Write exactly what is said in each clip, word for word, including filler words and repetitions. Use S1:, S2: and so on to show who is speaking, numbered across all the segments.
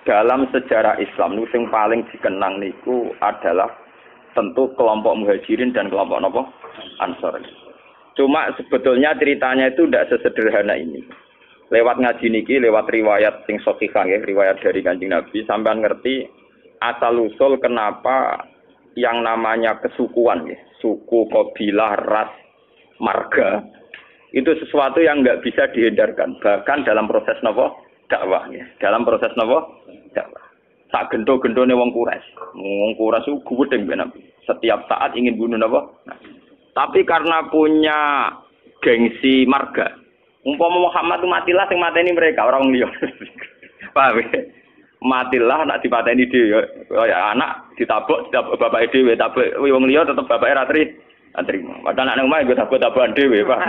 S1: Dalam sejarah Islam niku sing paling dikenang niku adalah tentu kelompok Muhajirin dan kelompok nopo Ansor. Cuma sebetulnya ceritanya itu tidak sesederhana ini. Lewat ngaji niki, lewat riwayat sing sahihah ya, riwayat dari Kanjeng Nabi sampean ngerti asal usul kenapa yang namanya kesukuan ya, suku, kabilah, ras, marga itu sesuatu yang nggak bisa dihindarkan bahkan dalam proses nopo dakwah ya. Dalam proses nopo dakwah. Sak gento-gentone wong Quraisy. Wong Quraisy ku gudeng ben setiap saat ingin bunuh nopo. Nah, tapi karena punya gengsi marga. Umpama Muhammad itu matilah sing mateni mereka orang liya. Paham ya? Matilah nak dipateni dhewe ya anak ditabuk ditabuk bapake dhewe tabuk wong liya tetep bapake ra tri trimo. Padahal anak omah nggo tabuk-tabukan dhewe, Pak.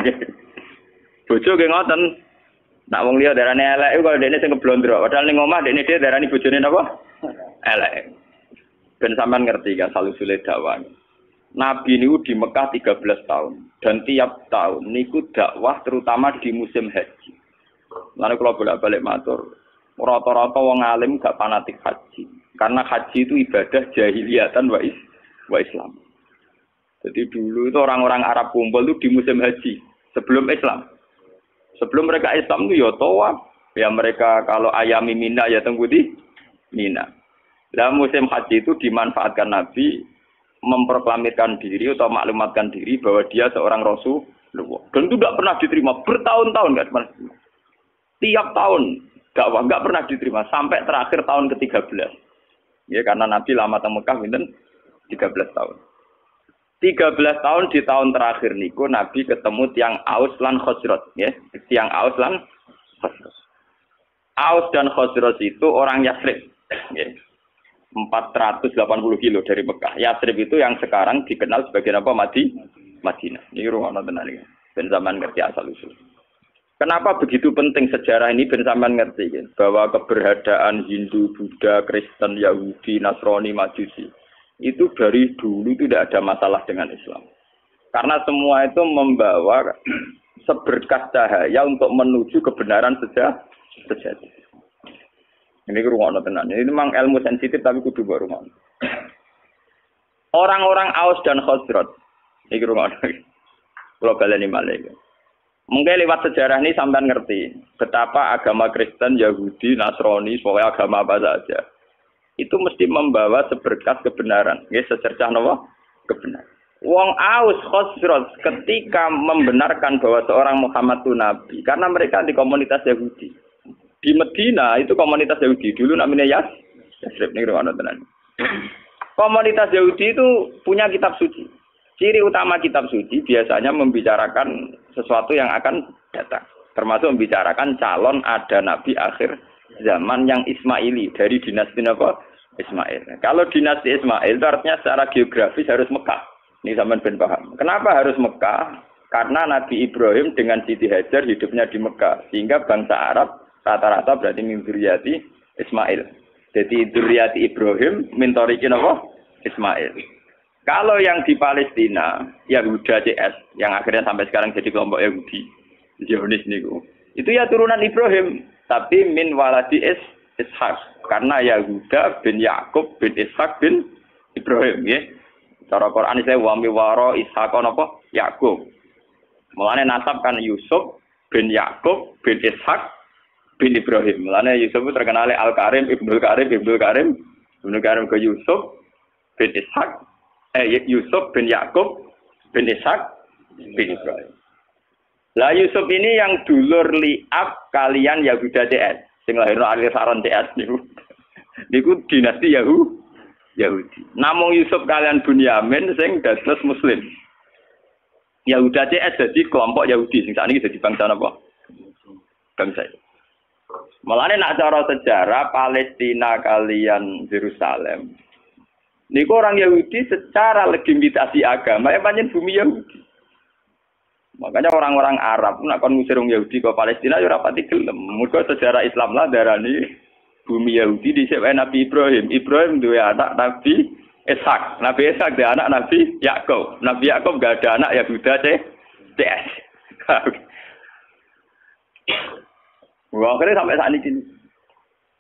S1: Bojo ge ngoten. Nak wong liya darane elek iku kok dene sing keblondro. Padahal ning omah dene dhewe darani bojone napa? Elek. Ben sampean ngerti kan salusule dakwah. Nabi niku di Mekah tiga belas tahun dan tiap tahun niku dakwah terutama di musim haji. Lalu kalau bolak-balik matur, rata-rata wong alim gak fanatik haji. Karena haji itu ibadah jahiliyatan wa, is, wa Islam. Jadi dulu itu orang-orang Arab kumpul itu di musim haji sebelum Islam. Sebelum mereka Islam itu ya tawaf. Ya mereka kalau ayami Mina ya tunggu di Mina. Dalam musim haji itu dimanfaatkan Nabi memproklamirkan diri atau maklumatkan diri bahwa dia seorang Rasulullah. Dan itu tidak pernah diterima bertahun-tahun nggak pernah. Tiap tahun dakwah nggak pernah diterima sampai terakhir tahun ke tiga belas. Ya karena Nabi lama di Mekah pinten tiga belas tahun. tiga belas tahun di tahun terakhir niku Nabi ketemu tiang Aus lan Khazraj ya, tiang Aus lan Khazraj. Aus dan Khazraj itu orang Yasrib ya. empat ratus delapan puluh kilo dari Mekah. Yasrib itu yang sekarang dikenal sebagai apa? Madi, Madinah. Ini rumah tenan iki. Ben sampean ngerti asal usul. Kenapa begitu penting sejarah ini ben sampean ngerti kan? Bahwa keberadaan Hindu, Buddha, Kristen, Yahudi, Nasrani, Majusi itu dari dulu tidak ada masalah dengan Islam. Karena semua itu membawa seberkas cahaya untuk menuju kebenaran sejati. Ini rumah tenan. Ini memang ilmu sensitif tapi kudu baru rumah. Orang-orang Aus dan Khazraj. Ini rumah. Kalau kalian ini mungkin lewat sejarah ini sampai ngerti betapa agama Kristen, Yahudi, Nasrani, pokoknya agama apa saja itu mesti membawa seberkas kebenaran. Ya, secercah nawa kebenaran. Wong Aus Khazraj ketika membenarkan bahwa seorang Muhammad itu nabi karena mereka di komunitas Yahudi. Di Medina itu komunitas Yahudi dulu namanya Yas, Yasrib nih rumah tenan. Komunitas Yahudi itu punya kitab suci. Ciri utama kitab suci biasanya membicarakan sesuatu yang akan datang, termasuk membicarakan calon ada nabi akhir zaman yang Ismaili dari dinasti apa? Ismail. Kalau dinasti Ismail itu artinya secara geografis harus Mekah. Ini sampean ben paham. Kenapa harus Mekah? Karena Nabi Ibrahim dengan Siti Hajar hidupnya di Mekah, sehingga bangsa Arab rata-rata berarti min dzurriyyati Ismail. Jadi dzurriyyati Ibrahim min tariqin apa? Ismail. Kalau yang di Palestina, Yahuda C S yang akhirnya sampai sekarang jadi kelompok Yahudi, Zionis niku. Itu ya turunan Ibrahim, tapi min waladi Is Ishak. Karena Yahuda bin Yakub bin Ishak bin Ibrahim ya. Cara Quran saya wa mi waro Ishak napa? Yakub. Mulane nasab kan Yusuf bin Yakub bin Ishak bin Ibrahim. Mulane Yusuf terkenal Al-Karim, Ibnul Karim, Ibnul Karim, Ibnul Karim ke Yusuf bin Ishak, eh Yusuf bin Yakub bin Ishak bin Ibrahim. Lah Yusuf ini yang dulur liab kalian Yahuda C S, sing lahirno akhir saron C S niku. Niku dinasti Yahu Yahudi. Namung Yusuf kalian Bunyamin sing dados Muslim. Yahuda C S jadi kelompok Yahudi sing sakniki dadi bangsa napa? Bangsa. Mulane nak cara sejarah Palestina kalian Yerusalem. Niku orang Yahudi secara legitimasi agama ya pancen bumi Yahudi. Makanya orang-orang Arab nak kon ngusir wong Yahudi ke Palestina ya ora pati gelem. Mergo sejarah Islam lah darani bumi Yahudi dhisik wae Nabi Ibrahim. Ibrahim duwe anak Nabi Ishak. Nabi Ishak duwe anak Nabi Yakub. Nabi Yakub gak ada anak Yahuda C S. Wah, akhirnya sampai saat ini.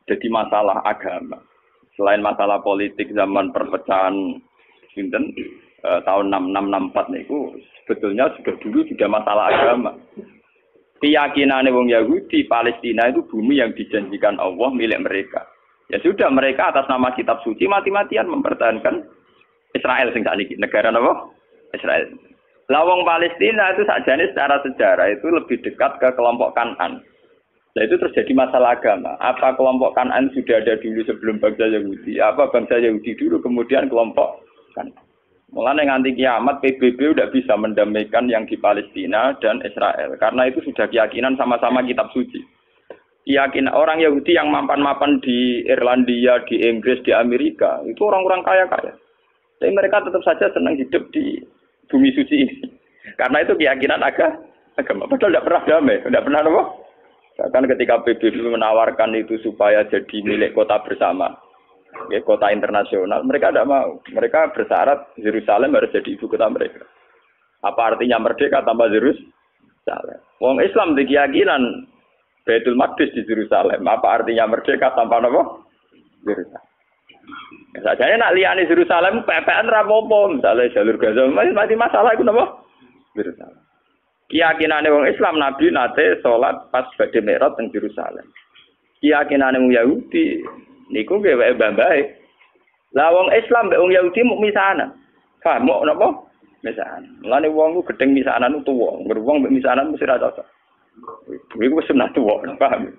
S1: jadi masalah agama. Selain masalah politik zaman perpecahan sinten eh, tahun enam enam enam empat niku sebetulnya sudah dulu sudah masalah agama. Keyakinan wong Yahudi Palestina itu bumi yang dijanjikan Allah milik mereka. Ya sudah mereka atas nama kitab suci mati-matian mempertahankan Israel sing sakniki negara napa? Israel. Lah wong Palestina itu sakjane secara sejarah itu lebih dekat ke kelompok Kanan. Nah itu terjadi masalah agama. Apa kelompok Kanan sudah ada dulu sebelum bangsa Yahudi? Apa bangsa Yahudi dulu kemudian kelompok Kanan? Mulane nganti kiamat P B B udah bisa mendamaikan yang di Palestina dan Israel karena itu sudah keyakinan sama-sama kitab suci. Keyakinan orang Yahudi yang mapan-mapan di Irlandia, di Inggris, di Amerika itu orang-orang kaya-kaya. Tapi mereka tetap saja senang hidup di bumi suci ini. Karena itu keyakinan agama. Agama padahal tidak pernah damai, tidak pernah apa? Bahkan ketika P B B menawarkan itu supaya jadi milik kota bersama. Ya, kota internasional, mereka tidak mau. Mereka bersyarat Yerusalem harus jadi ibu kota mereka. Apa artinya merdeka tanpa Yerusalem? Wong Islam di keyakinan Baitul Maqdis di Yerusalem. Apa artinya merdeka tanpa apa? Yerusalem. Ya, sajane nak liyane Yerusalem P P N ra apa-apa, misale jalur Gaza masih masalah iku napa? Yerusalem. Keyakinane wong Islam Nabi nate salat pas badhe Mi'raj teng Yerusalem. Keyakinane wong Yahudi niku gawe mbah-mbahe. Lah wong Islam mek wong Yahudi muk misanan. Paham mok napa? Misanan. Mulane wong ku gedeng misanan tuwa, wong mek misanan mesti ra cocok. Iku wis sunah tuwa, paham?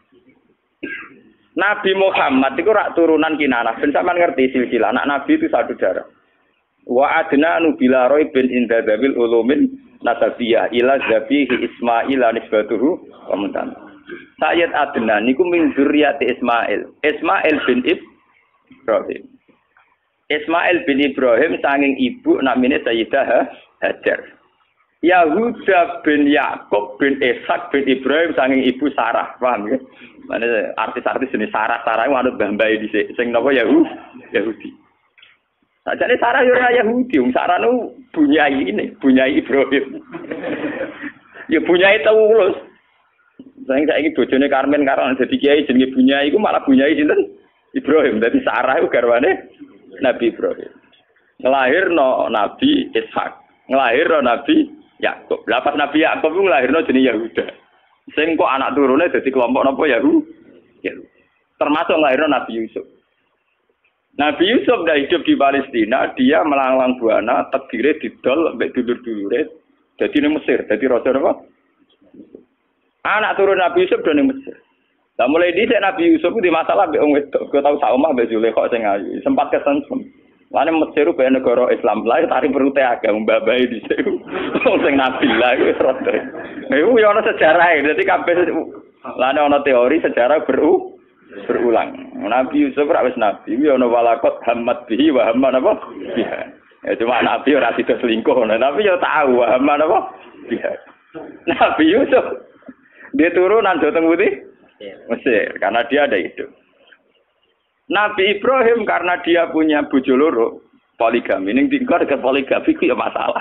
S1: Nabi Muhammad itu rak turunan Kinanah. Ben sampean ngerti silsilah anak Nabi itu satu darah. Wa adna nu bila roy bin indadabil ulumin nasabiyah ila zabihi Ismail nisbatuhu wa muntan. Sayyid Adnan niku min dzurriyyati Ismail. Ismail bin Ibrahim. Ismail bin Ibrahim sanging ibu namine Sayyidah Hajar. Yahuda bin Yakub bin Ishak bin Ibrahim sanging ibu Sarah. Paham ya? Mane artis-artis jenis Sarah, Sarah manut mbah-mbah dhisik sing napa Yahudi. Yahudi. Sajane Sarah yo ora Yahudi, wong Sarah nu bunyai ini, bunyai Ibrahim. Ya bunyai Taulus. Saya saiki bojone Karmen karena dadi kiai jenenge bunyai iku malah bunyai sinten? Ibrahim. Dadi Sarah iku garwane Nabi Ibrahim. Nglahirno Nabi Ishak, nglahirno Nabi Yakub. Lah pas Nabi Yakub iku nglahirno jenenge Yahuda. Sing kok anak turune dadi kelompok napa Yahudi. Termasuk nglahirno Nabi Yusuf. Nabi Yusuf dah hidup di Palestina, dia melanglang buana, takdire didol mbek dulur-dulure dadi ning Mesir, dadi raja napa? Anak turun Nabi Yusuf do ning Mesir. Lah mulai dhisik Nabi Yusuf ku di masalah mbek wong wedok, kok tau sak omah mbek Zulaikha sing ayu. Sempat kesensem. Lane Mesir ku negara Islam lae tarik perute agak mbah-mbahe dhisik. Wong sing nabi lah iku wis rada. Iku yo ana sejarahe, dadi kabeh lane ana teori sejarah beru berulang. Nabi Yusuf ra wis nabi, yo ana walakot hamad bihi wa hamman apa? Biha. Ya cuma nabi ora sida selingkuh, tapi yo tahu hamman apa? Biha. Nabi Yusuf dia turunan Jawa Tengah Putih Mesir karena dia ada hidup. Nabi Ibrahim karena dia punya bojo loro poligami, ning tingkar ke poligami ku ya masalah.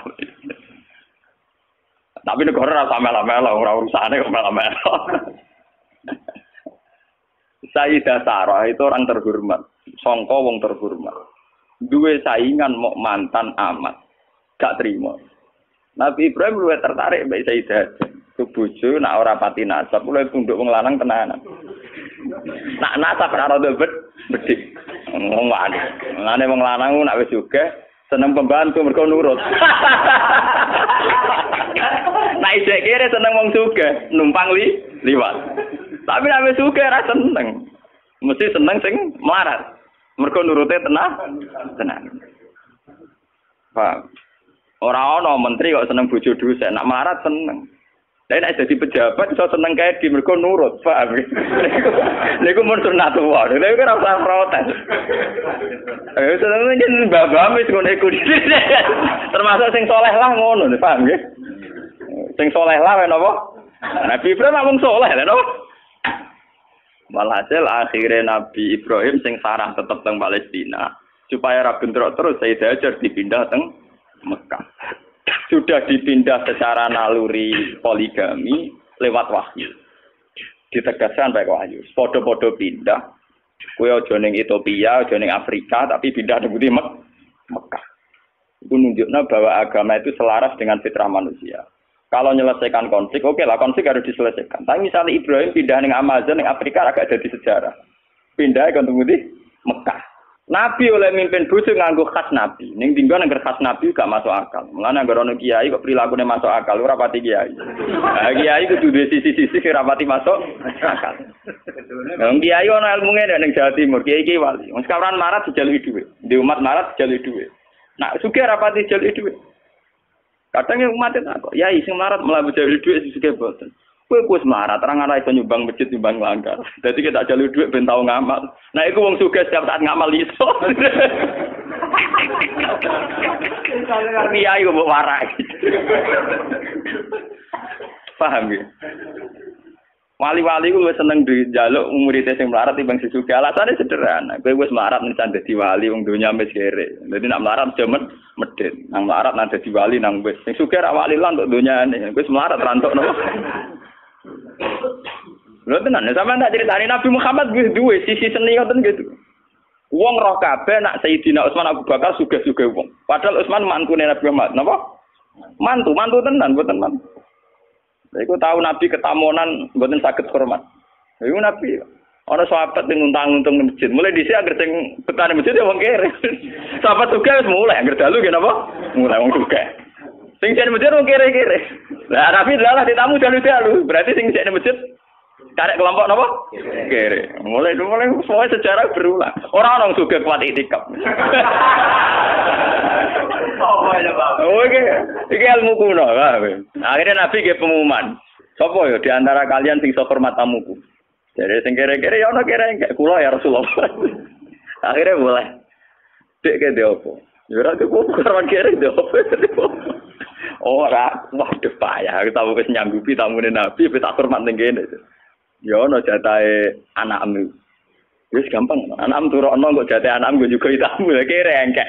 S1: Tapi negara rasa mela-mela ora urusane kok mela-mela. Sayyidah Sarah itu orang terhormat, sangka wong terhormat. Duwe saingan mau mantan amat, gak terima. Nabi Ibrahim luwih tertarik mbek Sayyidah. Bojo nak ora pati nasab, mulai tunduk wong lanang tenanan. Nak nasab ora rada bedik. Wong wae. Ngene wong lanang nak wis sugih seneng pembantu mergo nurut. Nak isih kere seneng wong sugih, numpang li liwat. Tapi nek wis sugih ora seneng. Mesti seneng sing melarat. Mergo nurute tenang, tenang. Paham? Ora ana menteri kok seneng bojo dosen, nak melarat seneng. Lah nek dadi pejabat iso seneng kae di mergo nurut, paham? Niku mun sunat wae. Lha iku ora usah protes. Eh seneng yen mbah-mbah wis ngono iku. Termasuk sing saleh lah ngono, paham nggih? Sing saleh lah wae napa? Nabi Ibrahim wong saleh lha napa? Walhasil akhirnya Nabi Ibrahim sing sarah tetep teng Palestina supaya ra bentrok terus Sayyidah Hajar dipindah teng Mekah. Sudah dipindah secara naluri poligami lewat wahyu. Ditegaskan baik wahyu. Podo-podo pindah Kowe aja ning Ethiopia, aja ning Afrika, tapi pindah ning Budi Mek Mekah. Itu nunjuknya bahwa agama itu selaras dengan fitrah manusia. Kalau menyelesaikan konflik, oke lah konflik harus diselesaikan. Tapi misalnya Ibrahim pindah ning Amazon, ning Afrika agak jadi sejarah. Pindah ke Budi Mekah. Nabi oleh mimpin bojo nganggo khas nabi. Ning dinggo nang khas nabi gak masuk akal. Mulane anggere ana kiai kok prilakune masuk akal ora pati kiai. Lah kiai kudu duwe sisi-sisi ora pati masuk akal. Wong kiai ana ilmune ning Jawa Timur, kiai-kiai wali. Wong sekarang marat dijaluki dhuwit. Di umat marat dijaluki dhuwit. Nak sugih ora pati dijaluki dhuwit. Kadang umat itu kok, ya sing marat malah dijaluki dhuwit sugih boten. Kowe wis marat, terang ana iso nyumbang masjid nyumbang langgar. Dadi kita jalur dhuwit ben tau ngamal. Nah iku wong sugih setiap saat ngamal iso. Kiai kok warak. Paham ya? Wali-wali ku wis seneng dijaluk murid sing melarat timbang sing sugih. Alasane sederhana. Kowe wis melarat nek dadi wali wong donya wis kere. Dadi nek melarat jamet medhit. Nang melarat nang dadi wali nang wis sing sugih ra wali lan untuk donyane. Wis melarat rantuk napa? Lho tenan, sampeyan tak critani Nabi Muhammad wis duwe sisi seni ngoten gitu. Wong roh kabeh nak Sayyidina Utsman Abu Bakar sugih-sugih wong. Padahal Utsman mantune Nabi Muhammad, napa? Mantu, mantu tenan, mboten mantu. Iku tahu Nabi ketamonan mboten saged hormat. Iku Nabi ana sahabat sing nguntang-untung nang masjid. Mulai dhisik anggere sing betane masjid ya wong kere. Sahabat sugih wis mulai anggere dalu nggih napa? Mulai wong sugih. Sing sing masjid wong kere-kere. Lah Nabi dalah ditamu dalu-dalu. Berarti sing sing masjid karek kelompok napa? Kere. Mulai mulai semua sejarah berulang. Ora ono sugih kuat itikaf. Oh iki iki ilmu kuno. Akhirnya Nabi nggih pengumuman. Sapa ya di antara kalian sing iso hormat tamuku? Jadi sing kere-kere ya ono kere enggak kula ya Rasulullah. Akhirnya mulai. Dek ke opo? Ya ora kok karo kere de opo. Ora, waduh payah. Kita wis nyanggupi tamune Nabi, wis tak hormat ning kene. Ya ana jatahe anakmu. Wis gampang, anakmu turokno kok jatahe anakmu juga itamu kere engkek.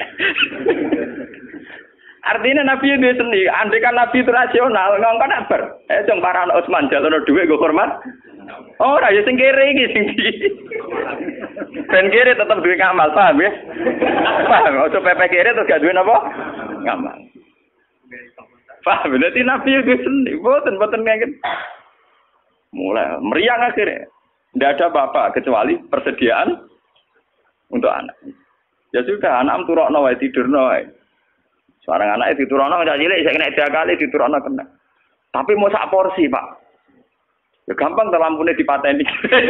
S1: Artinya Nabi itu seni, andai kan Nabi itu rasional, ngongkon ber. Eh jong para anak Utsman jalono dhuwit nggo hormat. Ora ya sing kere iki sing di. Ben kere tetep duwe ngamal, paham ya? Paham, ojo pepe kere terus gak duwe napa? Ngamal. Paham, berarti Nabi itu seni, boten boten ngene. Mulai meriang akhirnya. Tidak ada apa-apa kecuali persediaan untuk anak. Ya sudah, anak turokno wae tidurno wae. Seorang anak itu turokno ndak cilik, saya kena tiga kali diturokno kena. Tapi mau sak porsi, Pak. Ya gampang lampune dipateni.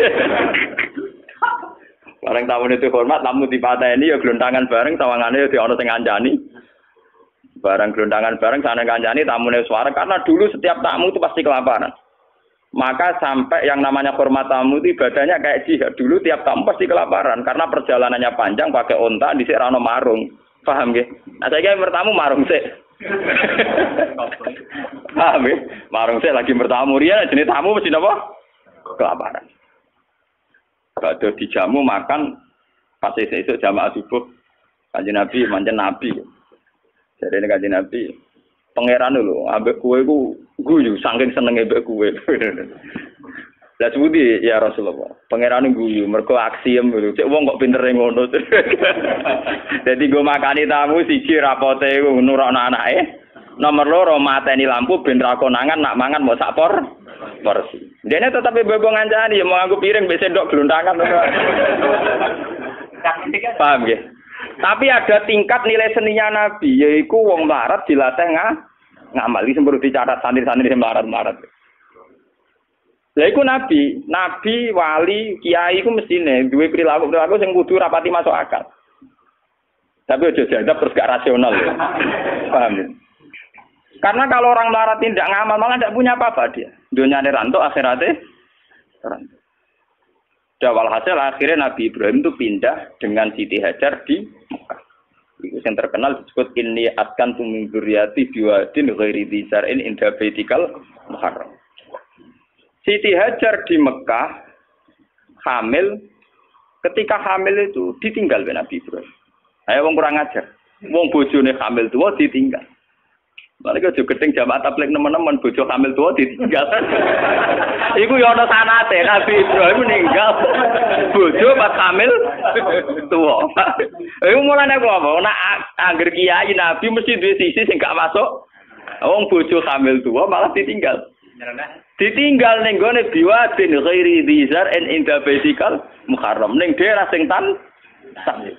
S1: Bareng tamu itu hormat, tamu dipateni ya glontangan bareng, tawangane ya ono sing ngancani. Barang glontangan bareng sana kancani tamune suara karena dulu setiap tamu itu pasti kelaparan. Maka sampai yang namanya hormat tamu itu ibadahnya kayak jihad. Dulu tiap tamu pasti kelaparan karena perjalanannya panjang pakai onta di sik rano marung. Paham nggih? Nah saiki bertamu marung sik. Paham nggih? Marung sik lagi bertamu riya jenis tamu mesti napa? Kelaparan. Kalau dijamu makan pas esuk jamaah subuh Kanjeng Nabi manjen Nabi. Jadi ini Kanjeng Nabi pangeran lho, ambek kowe iku guyu saking senenge mbek kowe. Lah sebuti ya Rasulullah. Pangeran guyu mergo aksiem lho. Cek wong kok pintere ngono. Dadi go makani tamu siji rapote iku nurokno anake. Nomor loro mateni lampu ben ra konangan nak mangan mau sak por porsi. Dene tetep bebo ngancani mau nganggo piring mbek sendok glontangan. Paham nggih? Tapi ada tingkat nilai seninya Nabi, yaitu wong melarat dilatih nga, ngamali semburu dicatat santri-santri melarat-melarat. Lah iku Nabi, Nabi, wali, kiai iku mestine duwe perilaku-perilaku sing kudu rapati masuk akal. Tapi aja jadab terus gak rasional ya. Paham ya? Karena kalau orang melarat tidak ngamal malah tidak punya apa-apa dia. Dunyane rantuk akhiratnya rantuk. Dan walhasil akhirnya Nabi Ibrahim itu pindah dengan Siti Hajar di Mekah. Itu yang terkenal disebut inni askantu min dzurriyyati biwadin ghairi dzi zar'in inda baitikal muharram. Siti Hajar di Mekah hamil, ketika hamil itu ditinggal oleh Nabi Ibrahim. Ayo wong kurang ajar. Wong bojone hamil tuwa ditinggal. Malah kok gedeng jamaah tabligh nemen-nemen bojo hamil tua ditinggal. Iku ya ana sanate Nabi Ibrahim meninggal. Bojo pas hamil tua. Iku mulane apa? Nek angger kiai Nabi mesti duwe sisi sing gak masuk. Wong bojo hamil tua malah ditinggal. Ditinggal ning gone biwadin ghairi dzar en inda baitikal muharram ning daerah sing tan tan.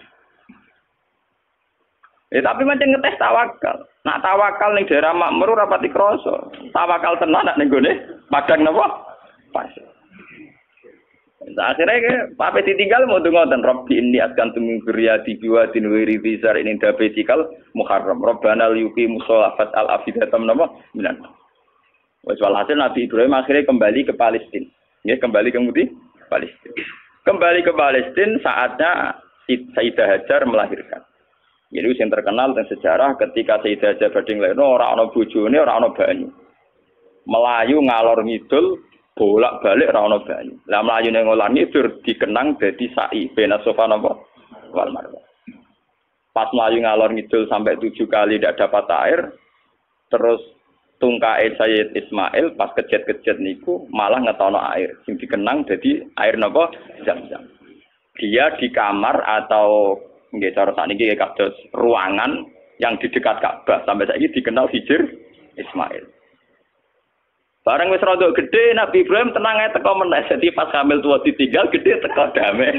S1: Eh tapi macam ngetes tawakal. Nak tawakal ning daerah makmur ora pati krasa. Tawakal tenan nak ning gone padang napa? Pas. Akhirnya ke pape ditinggal mau ngoten Rabbi inni askantu min dzurriyyati biwadin ghairi dzar in inda baitikal muharram. Rabbana liyuqimus sholata al afidatam napa minan. Wes walhasil Nabi Ibrahim akhirnya kembali ke Palestina. Ya, kembali ke Muti Palestina. Kembali ke Palestina saatnya Sayyidah Hajar melahirkan. Jadi yang terkenal dan sejarah ketika Sayyidah Hajar badhe nglairno ora ana bojone, ora ana banyu. Melayu ngalor ngidul, bolak-balik ora ana banyu. Lah melayu ning ngalor ngidul dikenang dadi sa'i bena sofa napa wal marwah. Pas melayu ngalor ngidul sampai tujuh kali tidak dapat air, terus tungkae Sayyid Ismail pas kejet-kejet niku malah ngetono air sing dikenang dadi air napa Zam-zam. Dia di kamar atau nggih cara sakniki kados ruangan yang di dekat Ka'bah sampai saiki dikenal Hijr Ismail. Bareng wis rada gede Nabi Ibrahim tenang ae teko meneh dadi pas hamil tua ditinggal gede teko damai.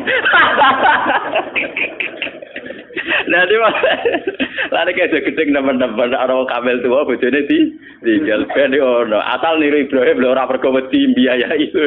S1: Nah, di mana? Lari kayak gedeng teman-teman orang kamel tua bojone di tinggal ben ono. Asal niru Ibrahim lho ora pergo wedi biaya itu.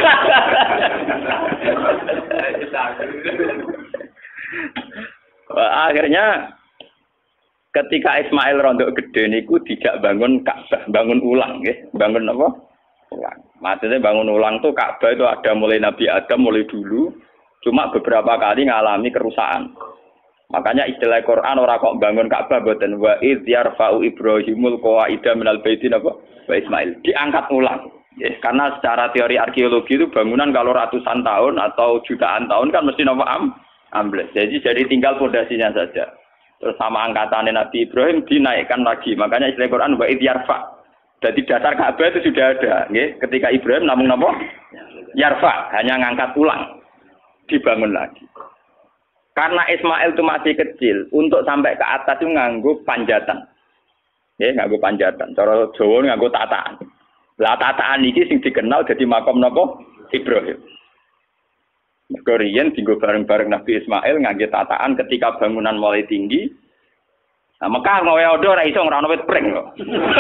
S1: Akhirnya ketika Ismail rondok gede niku tidak bangun Ka'bah, bangun ulang nggih. Bangun apa? Ulang. Maksudnya bangun ulang tuh Ka'bah itu ada mulai Nabi Adam mulai dulu, cuma beberapa kali ngalami kerusakan. Makanya istilah Quran ora kok bangun Ka'bah boten wa id yarfa'u Ibrahimul qawaida minal baiti napa wa Ismail diangkat ulang. Ya, karena secara teori arkeologi itu bangunan kalau ratusan tahun atau jutaan tahun kan mesti napa am ambles. Jadi jadi tinggal fondasinya saja. Terus sama angkatannya Nabi Ibrahim dinaikkan lagi. Makanya istilah Quran wa id yarfa. Jadi dasar Ka'bah itu sudah ada, nggih. Ketika Ibrahim namung napa? Yarfa, hanya ngangkat ulang. Dibangun lagi. Karena Ismail itu masih kecil, untuk sampai ke atas itu nganggo panjatan. Ya, nganggo panjatan. Cara Jawa nganggo tataan. Lah tataan iki sing dikenal jadi makam napa? Ibrahim. Mergo riyen dienggo bareng-bareng Nabi Ismail ngangge tataan ketika bangunan mulai tinggi. Nah, Mekah ngowe odo ora iso ora ono wit pring kok.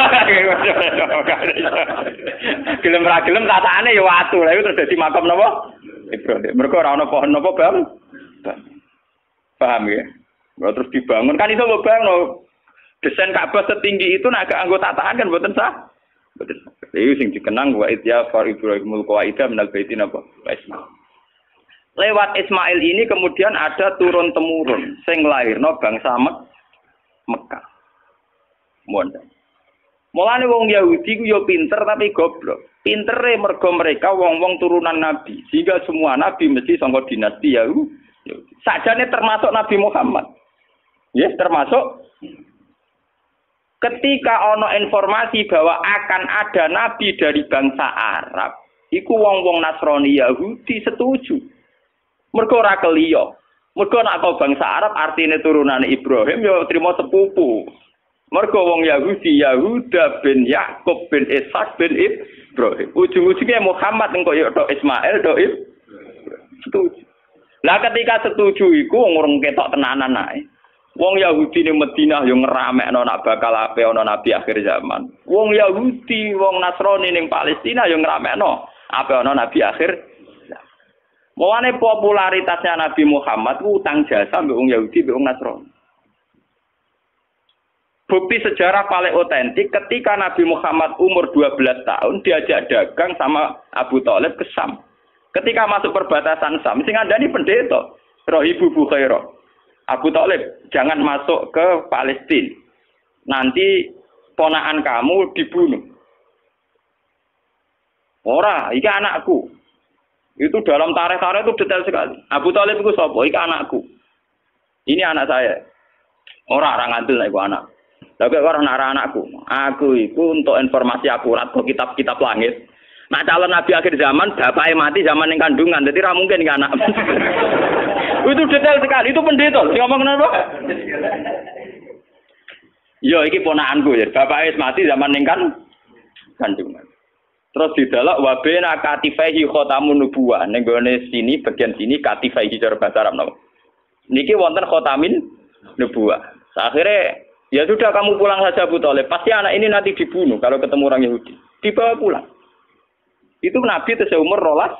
S1: Gelem ra gelem tataane ya watu. Lah iku terus dadi makam napa? Ibrahim. Mergo ora ono pohon napa, Bang? Paham ya? Nah, terus dibangun kan itu lo bang lo desain Ka'bah setinggi itu nak anggota tataan kan buatan sah. Betul. Itu sing dikenang wa idya far Ibrahimul qawaida minal baiti napa? Ismail. Lewat Ismail ini kemudian ada turun temurun sing lairno bangsa Mek Mekah. Mondang. Mulane wong Yahudi ku yo pinter tapi goblok. Pintere mergo mereka wong-wong turunan nabi. Sehingga semua nabi mesti saka dinasti Yahudi. Sajane termasuk Nabi Muhammad. Ya, yes, termasuk ketika ono informasi bahwa akan ada nabi dari bangsa Arab, iku wong-wong Nasrani Yahudi setuju. Mergo ora keliya. Mergo nek kok bangsa Arab artine turunane Ibrahim ya trimo sepupu. Mergo wong Yahudi Yahuda bin Yakub bin Ishak bin Ibrahim. Ujung-ujungnya Muhammad engko ya tok Ismail tok Ibrahim. Setuju. Lah ketika setuju iku wong urung ketok tenanan ae. Wong Yahudi ning Madinah yo ngeramekno nak bakal ape ana nabi akhir zaman. Wong Yahudi, wong Nasrani ning Palestina yo ngeramekno ape ana nabi akhir zaman. Mulane popularitasnya Nabi Muhammad ku utang jasa mbek wong Yahudi mbek wong Nasrani. Bukti sejarah paling otentik ketika Nabi Muhammad umur dua belas tahun diajak dagang sama Abu Thalib ke Syam. Ketika masuk perbatasan Sam, sing andani pendeta, Rohibu Bukhairah. Abu Thalib, jangan masuk ke Palestina. Nanti ponakan kamu dibunuh. Ora, iki anakku. Itu dalam tarikh-tarikh itu detail sekali. Abu Thalib itu sapa? Iki anakku. Ini anak saya. Ora orang ngantil nek iku anak. Lah kok ora anak anakku. Aku iku untuk informasi akurat kok kitab-kitab langit. Nah calon nabi akhir zaman bapaknya mati zaman yang kandungan, jadi ra mungkin kan anak. Itu detail sekali, itu pendeta. Sing ngomong kenapa? Yo iki ponakanku ya, bapaknya mati zaman yang kan kandungan. Terus didelok wa bena katifaihi khatamun nubuwah. Ning gone sini bagian sini katifaihi cara bahasa Arab napa. Niki wonten khatamin nubuwah. Akhirnya ya sudah kamu pulang saja Abu Thalib. Pasti anak ini nanti dibunuh kalau ketemu orang Yahudi. Dibawa pulang. Itu Nabi itu seumur rolas.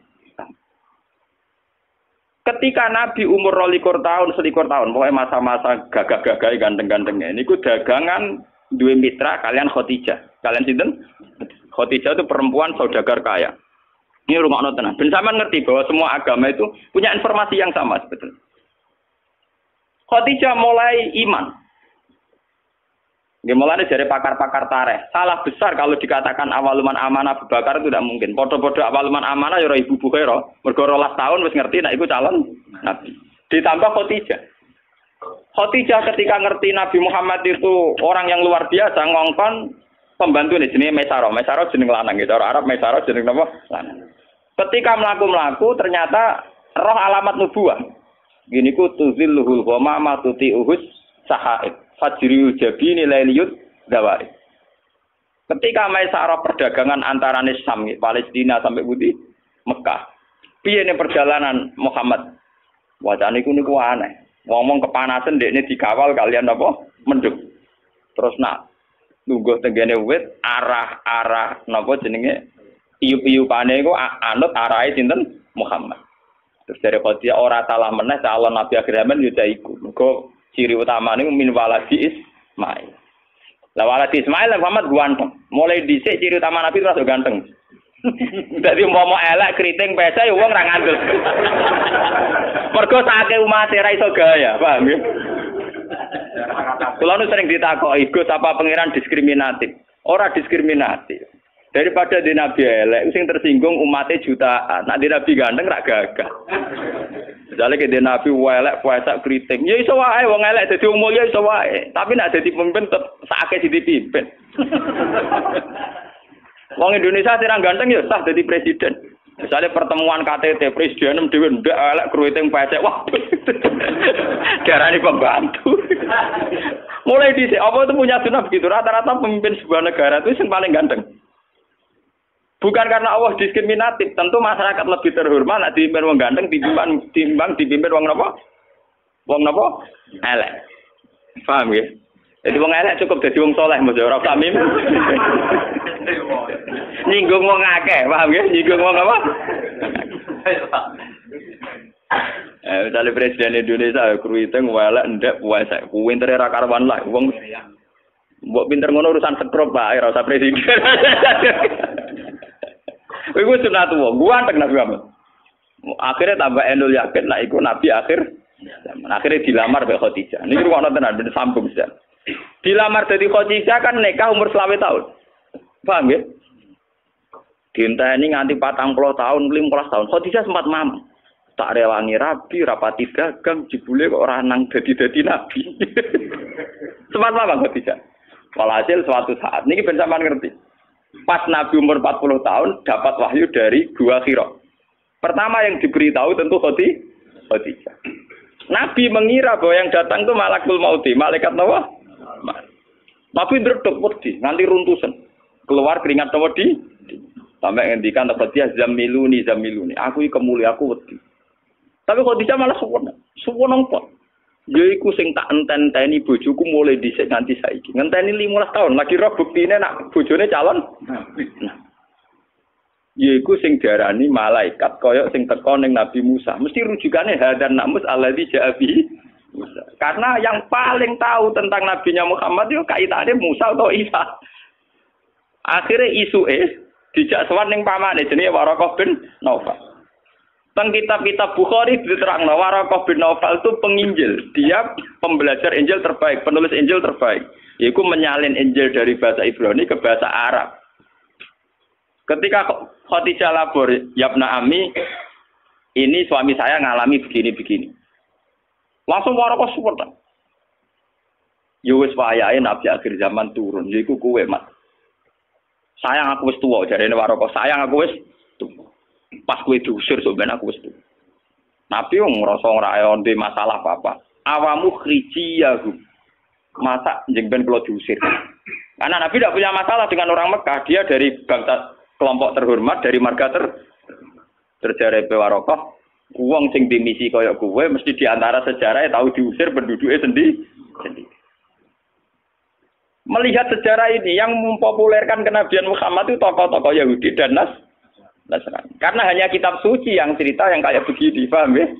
S1: Ketika Nabi umur rolikur tahun, selikur tahun, pokoknya masa-masa gagah-gagah ganteng-gantengnya. Ini ku dagangan dua mitra kalian Khadijah. Kalian sinten? Khadijah itu perempuan saudagar kaya. Ini rumah tenang. Ben sampean ngerti bahwa semua agama itu punya informasi yang sama sebetulnya. Khadijah mulai iman. Dia mulai dari pakar-pakar tareh. Salah besar kalau dikatakan awaluman amanah Abu Bakar itu tidak mungkin. Podo-podo awaluman amanah ya Ibu Bukhairah. Mergo rolas tahun wis ngerti nek iku calon nabi. Ditambah Khadijah. Khadijah ketika ngerti Nabi Muhammad itu orang yang luar biasa ngongkon pembantu nih jenenge Mesaro. Mesaro jeneng lanang gitu. Orang Arab Mesaro jeneng apa? Lanang. Ketika melaku-melaku ternyata roh alamat nubuwah. Gini ku tuzilluhul ghamama tuti'uhus sahaib. Fajriu jabini lailiyut dawai. Ketika Maisarah perdagangan antara Syam, Palestina sampai Budi Mekah. Piye ning perjalanan Muhammad? Wacane iku niku aneh. Ngomong kepanasan dekne dikawal kalian apa? Mendung. Terus nak lungguh tenggene wit arah-arah napa jenenge iup-iupane iku anut arahe sinten Muhammad. Terus dari Khadijah ora salah meneh calon nabi akhir zaman yo iku. Mergo ciri utama ini min waladi Ismail. Lah waladi Ismail Muhammad ganteng. Mulai dhisik ciri utama Nabi terus ganteng. Dadi umpama elek kriting pesa ya wong ra ngandel. Mergo sake umat ra iso gaya, paham ya? Kula nu sering ditakoki, Gus apa pangeran diskriminatif? Ora diskriminatif. Daripada di Nabi elek sing tersinggung umatnya jutaan. Nak di Nabi ganteng ra gagah. Misalnya ke di Nabi elek puasa kriting. Ya iso wae wong elek dadi wong mulya iso wae. Tapi nak dadi pemimpin tetep sakake sing dipimpin. Wong Indonesia sing ganteng ya sah dadi presiden. Misalnya pertemuan K T T presiden dhewe ndak elek kriting pesek. Wah. Darani pembantu. Mulai di apa itu punya sunah begitu. Rata-rata pemimpin sebuah negara itu yang paling ganteng. Bukan karena Allah diskriminatif, tentu masyarakat lebih terhormat nek dipimpin wong ganteng timbang timbang dipimpin wong napa? Wong napa? Elek. Paham ya? Jadi wong elek cukup dadi wong saleh mesti ora usah mim. Nyinggung wong akeh, paham ya? Nyinggung wong apa? Eh, misalnya presiden Indonesia kruiting elek ndek puasa, kuwi entere ra karwan lah wong. Mbok pinter ngono urusan sekrup bae ora usah presiden. Iku sunat wong, gua antek Nabi Muhammad. Akhirnya tambah enul yakin, nah iku Nabi akhir. Akhirnya dilamar oleh Khadijah. Ini ruang tenan ben sambung saja. Dilamar dari Khadijah kan nikah umur selawe tahun. Paham ya? Dienteni nganti patang puluh tahun, lima belas tahun. Khadijah sempat mamam. Tak rewangi rabi, rapati dagang, jebule kok ora nang dadi-dadi nabi. Sempat mamam Khadijah. Walhasil suatu saat niki ben sampean ngerti. Pas Nabi umur empat puluh tahun dapat wahyu dari Gua Hira. Pertama yang diberitahu tentu Khadijah. Nabi mengira bahwa yang datang itu malakul mauti, malaikat nawa. Nabi ndredeg wedi, nganti runtusan. Keluar keringat nawa di. Sampai ngendikan Khadijah zamiluni zamiluni. Aku iki kemuli aku wedi. Tapi Khadijah malah suwun. Suwun napa? Ya iku sing tak enten-enteni bojoku mulai dhisik nganti saiki. Ngenteni lima belas tahun, lagi roh buktine nak bojone calon. Nah. Ya iku sing diarani malaikat kaya sing teka ning Nabi Musa. Mesti rujukane hadan namus alladzi ja'a bihi Musa. Karena yang paling tahu tentang nabinya Muhammad yo kaitane Musa atau Isa. Akhirnya isuke dijak sowan ning pamane jenenge Waraqah bin Naufal. Teng kitab-kitab Bukhari diterangno Waraqah bin Naufal itu penginjil. Dia pembelajar Injil terbaik, penulis Injil terbaik. Yaitu menyalin Injil dari bahasa Ibrani ke bahasa Arab. Ketika Khadijah labor, Yabna Ami, ini suami saya ngalami begini-begini. Langsung Waraqah support. Ya wis wayahe nabi akhir zaman turun, yaiku kowe, Mas. Sayang aku wis tuwa, jarene Waraka, sayang aku wis tuwa. Pas kowe diusir sok ben aku wis tuwa. Nabi wong ngrasa ora onde masalah apa-apa. Awamu khrijiyahum. Masa njeng ben kula diusir. Karena Nabi tidak punya masalah dengan orang Mekah, dia dari bangsa kelompok terhormat, dari marga ter terjare Waraka. Wong sing dimisi kaya kowe mesti diantara sejarah tahu diusir penduduknya sendiri. sendiri. Melihat sejarah ini yang mempopulerkan kenabian Muhammad itu tokoh-tokoh Yahudi dan Nas Nasrani. Karena hanya kitab suci yang cerita yang kayak begini, paham ya?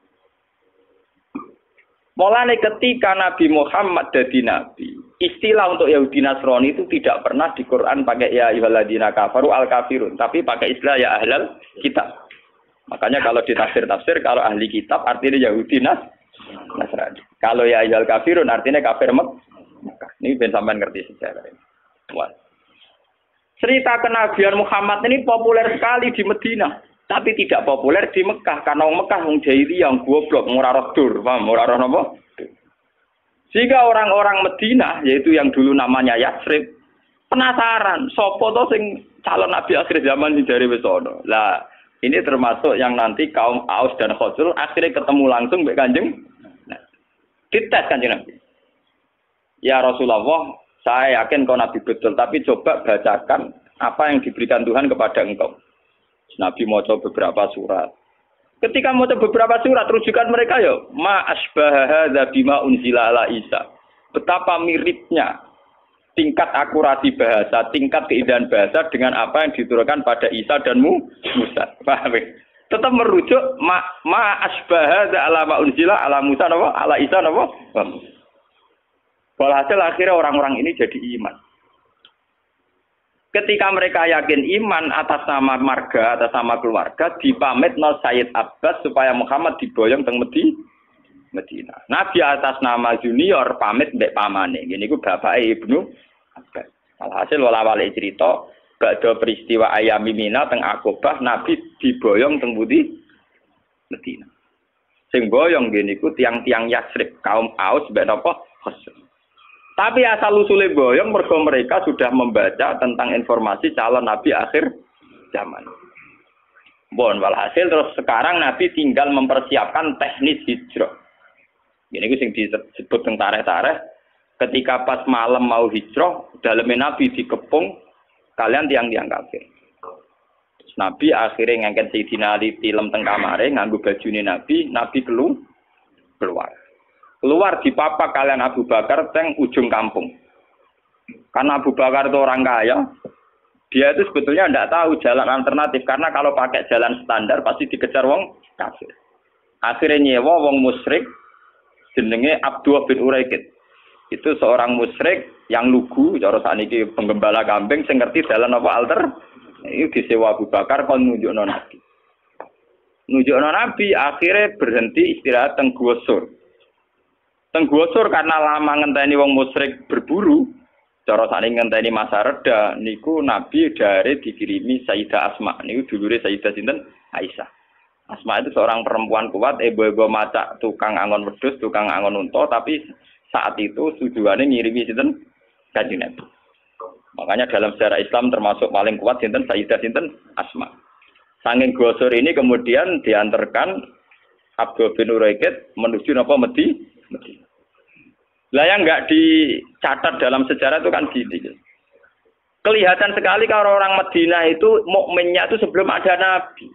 S1: Mulai ketika Nabi Muhammad jadi nabi, istilah untuk Yahudi Nasrani itu tidak pernah di Quran pakai ya ayyuhalladzina kafaru al-kafirun, tapi pakai istilah ya ahlal kitab. Makanya kalau di tafsir-tafsir, kalau ahli kitab artinya Yahudi Nas, Nasrani. Kalau ya ayyuhal kafirun artinya kafir Mekah. Ini ben sampean ngerti sejarah ini. Wah. Cerita kenabian Muhammad ini populer sekali di Madinah, tapi tidak populer di Mekah karena orang Mekah wong jahiliyah yang goblok, ora roh dur, paham? Ora roh napa? Sehingga orang-orang Madinah, yaitu yang dulu namanya Yatsrib, penasaran, sapa to sing calon nabi akhir zaman dari wis ana. Lah ini termasuk yang nanti kaum Aus dan Khazraj akhirnya ketemu langsung mbek Kanjeng. Nah, dites Kanjeng Nabi. Ya Rasulullah, saya yakin kau Nabi betul, tapi coba bacakan apa yang diberikan Tuhan kepada engkau. Nabi mau coba beberapa surat. Ketika mau coba beberapa surat, rujukan mereka ya, ma asbaha hadza bima unzila ala Isa. Betapa miripnya tingkat akurasi bahasa, tingkat keindahan bahasa dengan apa yang diturunkan pada Isa dan Musa. Paham ya? Tetap merujuk ma, ma asbaha ala ma unzila ala Musa napa? Ala Isa napa? Walhasil akhirnya orang-orang ini jadi iman. Ketika mereka yakin iman atas nama marga, atas nama keluarga, dipamitno Sayyid Abbas supaya Muhammad diboyong teng Medina. Nabi atas nama junior pamit mbek pamane. Ngene iku bapake Ibnu Alhasil wala-wali cerita badha peristiwa ayami Mina teng Aqabah Nabi diboyong teng Budi Medina. Sing boyong ngene iku tiang-tiang Yatsrib, kaum Aus mbek napa Khazraj. Tapi asal usule boyong mergo mereka sudah membaca tentang informasi calon Nabi akhir zaman. Bon walhasil terus sekarang Nabi tinggal mempersiapkan teknis hijrah. Ini iku sing disebut teng tarikh-tarikh. Ketika pas malam mau hijrah, dalamnya Nabi dikepung kalian tiang-tiang kafir. Terus Nabi akhirnya ngangkat Sayyidina Ali tilem teng kamare nganggo bajune Nabi, Nabi kelu keluar. Keluar di papa kalian Abu Bakar teng ujung kampung. Karena Abu Bakar itu orang kaya, dia itu sebetulnya tidak tahu jalan alternatif karena kalau pakai jalan standar pasti dikejar wong kafir. Akhirnya nyewa wong musyrik jenenge Abdullah bin Uraikid. Itu seorang musyrik yang lugu, cara sakniki penggembala kambing sing ngerti jalan apa alter. Itu disewa Abu Bakar kon nunjukno Nabi. Nunjukno Nabi akhirnya berhenti istirahat teng Gua Sur. Teng Gua Sur karena lama ngenteni wong musyrik berburu, cara sakniki ngenteni masa reda niku Nabi dari dikirimi Sayyidah Asma. Niku dulure Sayyidah sinten? Aisyah. Asma itu seorang perempuan kuat, ebo-ebo macak tukang angon wedhus, tukang angon unta, tapi saat itu tujuannya ngirimi sinten Kanjeng Nabi. Makanya dalam sejarah Islam termasuk paling kuat sinten Sayyidah sinten Asma. Saking Gosor ini kemudian diantarkan Abdul bin Uraikid menuju napa Medina. Lah yang enggak dicatat dalam sejarah itu kan gini. Kelihatan sekali kalau orang Medina itu mukminnya itu sebelum ada Nabi.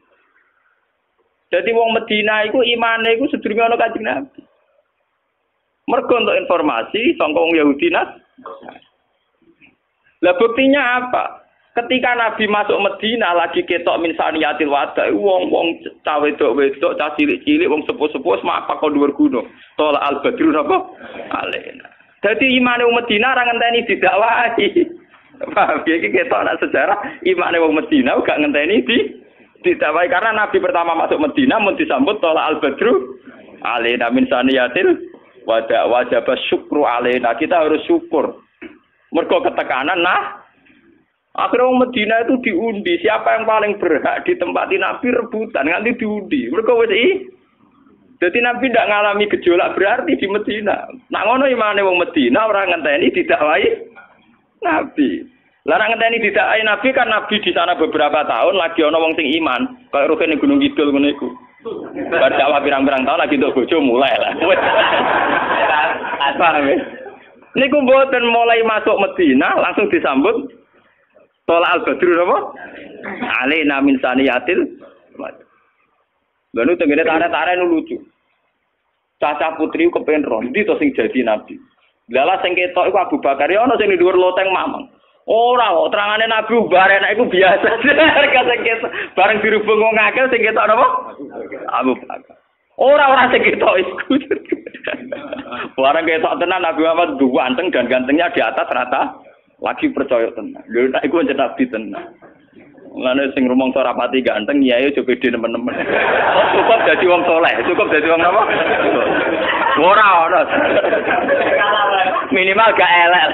S1: Jadi wong Medina itu imane itu sedurunge ana Kanjeng Nabi. Mergo untuk informasi sangka wong Yahudi Nas. Lah buktinya apa? Ketika Nabi masuk Medina lagi ketok min saniyatil wada, wong-wong cawe wedok-wedok, cah cilik-cilik, wong sepuh-sepuh mapak kok dhuwur gunung. Tol al-Badru napa? Alena. Dadi imane wong Medina ra ngenteni didakwahi. Paham iki ketok nak sejarah imane wong Medina gak ngenteni di didakwahi karena Nabi pertama masuk Medina mun disambut tol al-Badru alena min saniyatil wada wajib syukru alena, kita harus syukur. Mergo ketekanan nah akhirnya orang Medina itu diundi siapa yang paling berhak ditempati Nabi rebutan nganti diundi. Mergo wis Jadi Nabi tidak ngalami gejolak berarti di Medina. Nak ngono imane wong Medina ora ngenteni didakwai Nabi. Lah nek ngenteni didakwai Nabi kan Nabi di sana beberapa tahun lagi ana wong sing iman, kaya rukene Gunung Kidul ngono iku. Bar dakwah pirang-pirang tahun lagi untuk bojo mulai lah. Paham ya? Niku mboten mulai masuk Medina langsung disambut Tola al-Badru napa? Alaina min saniyatil. Lalu tengene tarik-tarik lucu. Caca putri kepen roh, ndi to sing jadi nabi. Lala sing ketok iku Abu Bakar ya ana sing ndi dhuwur loteng mamang. Ora kok terangane nabi bare nek iku biasa. Kata sing ketok bareng dirubung wong akeh sing ketok napa? Abu Bakar. Ora ora sing ketok iku. Bareng ketok tenan Nabi Muhammad ganteng dan gantengnya di atas rata lagi percaya tenan. Lho nek iku jeneng nabi tenan. Lane sing rumangsa rapati ganteng ya yo coba pede nemen-nemen. Cukup dadi wong saleh, cukup dadi wong apa? Ora ora. Minimal gak elek.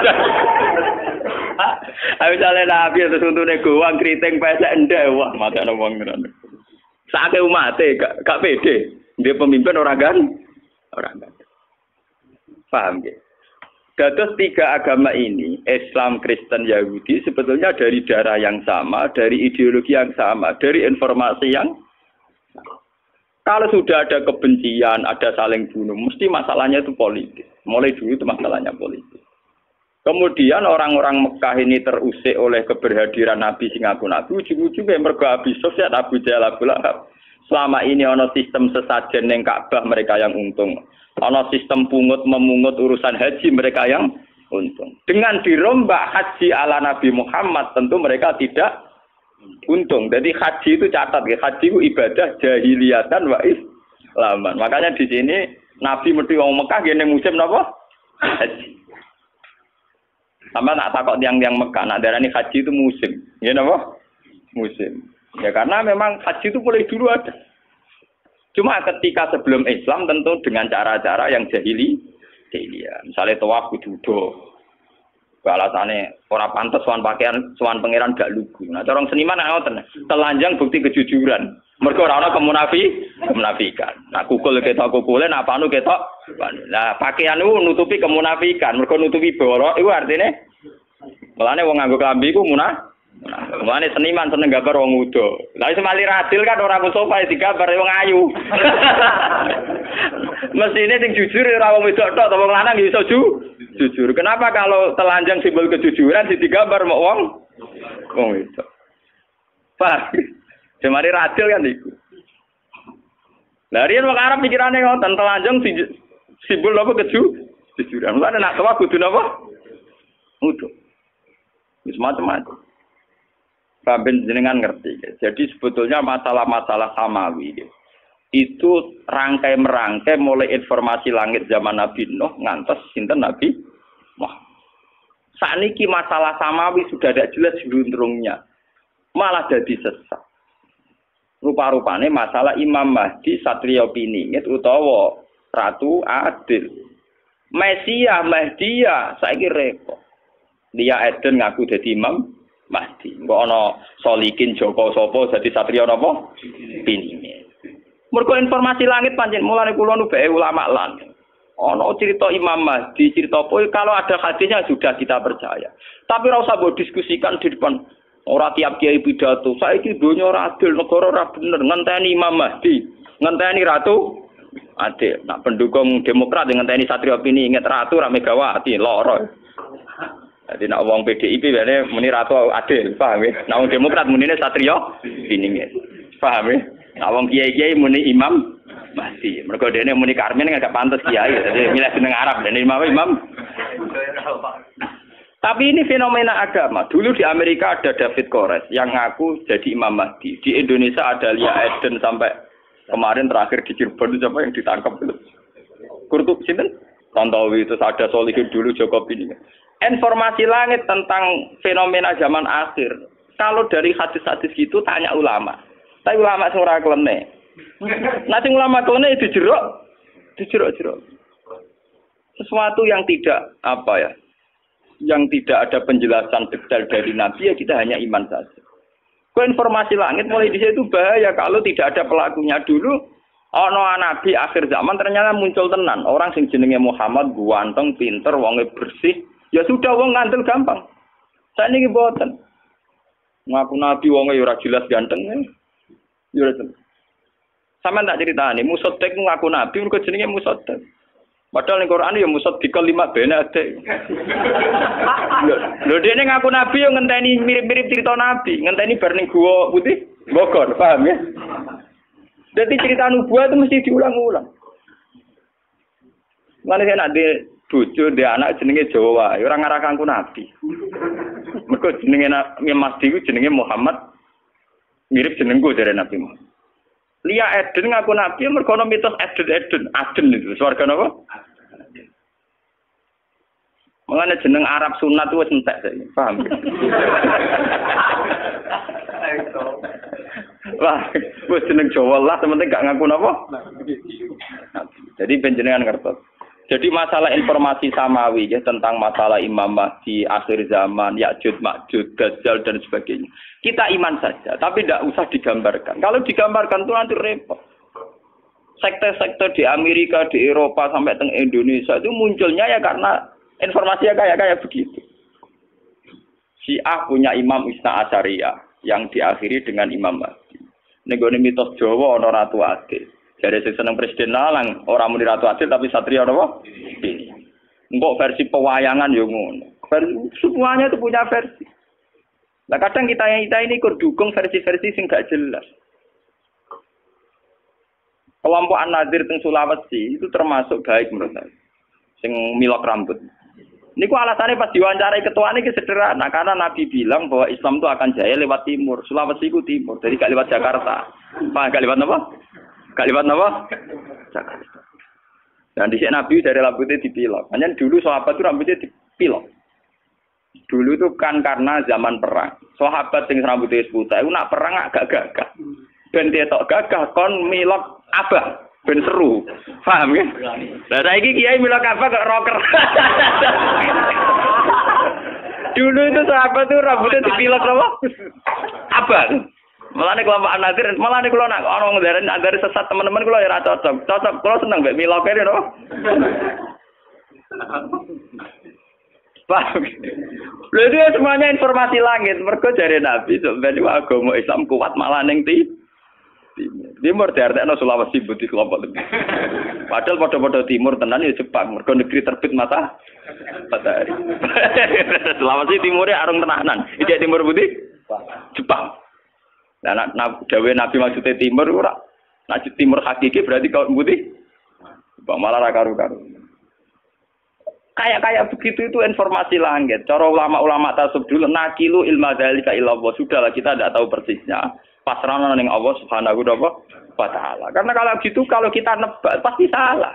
S1: Ayo jale nabi terus untune gowang kriting pesek endek wah matane wong ngono. Sake umate gak gak pede. Dia pemimpin orang kan? Orang kan. Paham ya? Dados tiga agama ini, Islam, Kristen, Yahudi, sebetulnya dari darah yang sama, dari ideologi yang sama, dari informasi yang sama. Kalau sudah ada kebencian, ada saling bunuh, mesti masalahnya itu politik. Mulai dulu itu masalahnya politik. Kemudian orang-orang Mekah ini terusik oleh keberhadiran Nabi sing aku Nabi, ujung-ujungnya mergo Abi Sufyan, Abu Jahal, Abu Lahab. Selama ini ono sistem sesajen ning Ka'bah mereka yang untung. Ono sistem pungut memungut urusan haji mereka yang untung. Dengan dirombak haji ala Nabi Muhammad tentu mereka tidak untung. Jadi haji itu catat ya, haji itu ibadah jahiliyatan wa islaman. Makanya di sini Nabi mesti wong Mekah ngene musim napa? Haji. Sampai nak takok tiang-tiang Mekah, nak darani haji itu musim. Ngene napa? Musim. Ya karena memang haji itu mulai dulu ada. Cuma ketika sebelum Islam tentu dengan cara-cara yang jahili, jahiliyah. Misalnya tawaf kudu do. Balasane ora pantes sowan pakaian sowan pangeran gak lugu. Nah, orang seniman ngoten, telanjang bukti kejujuran. Mergo ora ana kemunafi, kemunafikan. Nah, kukul ketok kukule, nak panu ketok. Nah, pakaian itu nutupi kemunafikan. Mergo nutupi borok iku artine melane wong nganggo klambi iku munafik. Nah, mulane seniman seneng gambar wong muda. Lah iso mali radil kan ora Mustofa digambar wong ayu. Mesine sing jujur ora wong wedok tok, wong lanang iso ju, jujur. Kenapa kalau telanjang simbol kejujuran digambar mok wong wong wedok? Pak, semari radil kan iku. Lah riyen wong Arab pikirane ngoten, telanjang simbol apa keju, kejujuran. Mulane nak tawa kudu napa? Muda. Wis macam-macam. Sampai jenengan ngerti. Jadi sebetulnya masalah-masalah samawi itu rangkai merangkai mulai informasi langit zaman Nabi Nuh ngantos sinten Nabi Muhammad. Sakniki masalah samawi sudah tidak jelas juntrungnya, malah jadi sesat. Rupa-rupane masalah Imam Mahdi Satrio Piningit utawa Ratu Adil. Mesia Mahdia saiki repot. Dia Eden ngaku dadi Imam Mahdi. Mbok ana Solikin Joko sapa dadi satria napa? Piningit. Mergo informasi langit pancen mulane kula nu bae ulama lan. Ana cerita Imam Mahdi, cerita apa kalau ada hadisnya sudah kita percaya. Tapi ora usah mbok diskusikan di depan ora tiap kiai pidato. Saiki donya ora adil, negara ora bener, ngenteni Imam Mahdi, ngenteni Ratu Adil. Nak pendukung Demokrat ngenteni satria Piningit Ratu ra Megawati, loro. Jadi nak wong P D I P bene muni Ratu Adil, paham ya? Nak wong Demokrat munine Satrio Piningit. Paham ya? Nak wong kiai-kiai muni Imam Mahdi. Mergo dene muni Karmen enggak pantes kiai, jadi milih jeneng Arab dene Imam Imam. Tapi ini fenomena agama. Dulu di Amerika ada David Koresh yang ngaku jadi Imam Mahdi. Di Indonesia ada Lia Eden sampai kemarin terakhir di Cirebon itu siapa yang ditangkap itu? Kurtub sinten? Tantowi itu ada Solihin dulu Joko Piningit. Informasi langit tentang fenomena zaman akhir. Kalau dari hadis-hadis itu tanya ulama. Tapi ulama sing ora klene. Nah sing ulama klene dijerok, dijerok-jerok. Sesuatu yang tidak apa ya? Yang tidak ada penjelasan detail dari Nabi ya kita hanya iman saja. Kok informasi langit mulai di situ bahaya kalau tidak ada pelakunya dulu. Ana nabi akhir zaman ternyata muncul tenan, orang sing jenenge Muhammad ganteng, pinter, wonge bersih. Ya sudah wong ngandel gampang. Saiki mboten. Ngaku nabi wonge ya ora jelas ganteng. Ya ora. Sampeyan tak critani, Musaddiq ngaku nabi mergo jenenge Musaddiq. Padahal ning Quran ya Musaddiq lima bena ade. Lho dene ngaku nabi yo ngenteni mirip-mirip cerita nabi, ngenteni bar ning Gua Putih Bogor, paham ya? Jadi cerita nubuah itu mesti diulang-ulang. Mana saya nak di bojo di anak jenenge Jawa, orang ngarah kangku nabi. Mereka jenenge Mas Diku jenenge Muhammad, mirip jenengku dari Nabi Muhammad. Lia Eden ngaku nabi, mereka ada mitos Eden Eden, Aden itu, suarga apa? Mengenai jeneng Arab sunat itu entek saya, paham? Wah, wis jeneng Jawa lah, sementing gak ngaku napa? Jadi penjenengan ngertos. Jadi masalah informasi samawi ya tentang masalah Imam Mahdi, akhir zaman, Ya'juj, Ma'juj, Dajjal dan sebagainya. Kita iman saja, tapi tidak usah digambarkan. Kalau digambarkan itu nanti repot. Sekte-sekte di Amerika, di Eropa sampai ke Indonesia itu munculnya ya karena informasinya kayak kayak begitu. Syiah punya Imam Isna Asyariyah yang diakhiri dengan Imam Mahdi. Nego mitos Jawa ana Ratu Adil. Dari sing seneng Presiden Lalang, orang muni Ratu Adil tapi satria apa? Engkok versi pewayangan yo ngono. Semuanya itu punya versi. Nah kadang kita yang kita ini ikut dukung versi-versi sing gak jelas. Kelompok An-Nadir teng Sulawesi itu termasuk baik menurut saya. Sing milok rambut. Niku alasannya pas diwawancarai ketua ini sederhana karena Nabi bilang bahwa Islam itu akan jaya lewat timur. Sulawesi itu timur, jadi gak lewat Jakarta. Pak gak lewat apa? Gak lewat apa? Jakarta. Dan di sini Nabi dari rambutnya dipilok. Hanya dulu sahabat itu rambutnya dipilok. Dulu itu kan karena zaman perang. Sahabat yang rambutnya seputih itu nak perang agak gagah. Ben dia tok gagah kon milok abah. Ben seru. Paham kan? Lah saiki kiai milok abah kok rocker. Dulu itu sahabat itu rambutnya dipilok apa? Abah. Malah nek kelompok An-Nadir, malah nek kula nak ana ngandaren andare sesat teman-teman kula ya ora cocok. Cocok kula seneng mbek miloke lho. Paham. Lha itu semuanya informasi langit. Mergo jare Nabi sampeyan agama Islam kuat malah ning ti. Timur diartekno Sulawesi buti kelompok lebih. Padahal padha-padha timur tenan ya Jepang. Mergo negeri terbit mata matahari. Sulawesi timurnya arung tenanan. Iki timur putih Jepang. Nah, nak, nak dawe Nabi maksudnya timur ora. Nak timur hakiki berarti kau putih. Bang malah ra karu-karu. Kayak-kayak begitu itu informasi langit. Cara ulama-ulama tasawuf dulu nakilu ilma dzalika illa Allah. Sudahlah kita tidak tahu persisnya. Pasrahna ning Allah Subhanahu wa taala. Karena kalau gitu kalau kita nebak pasti salah.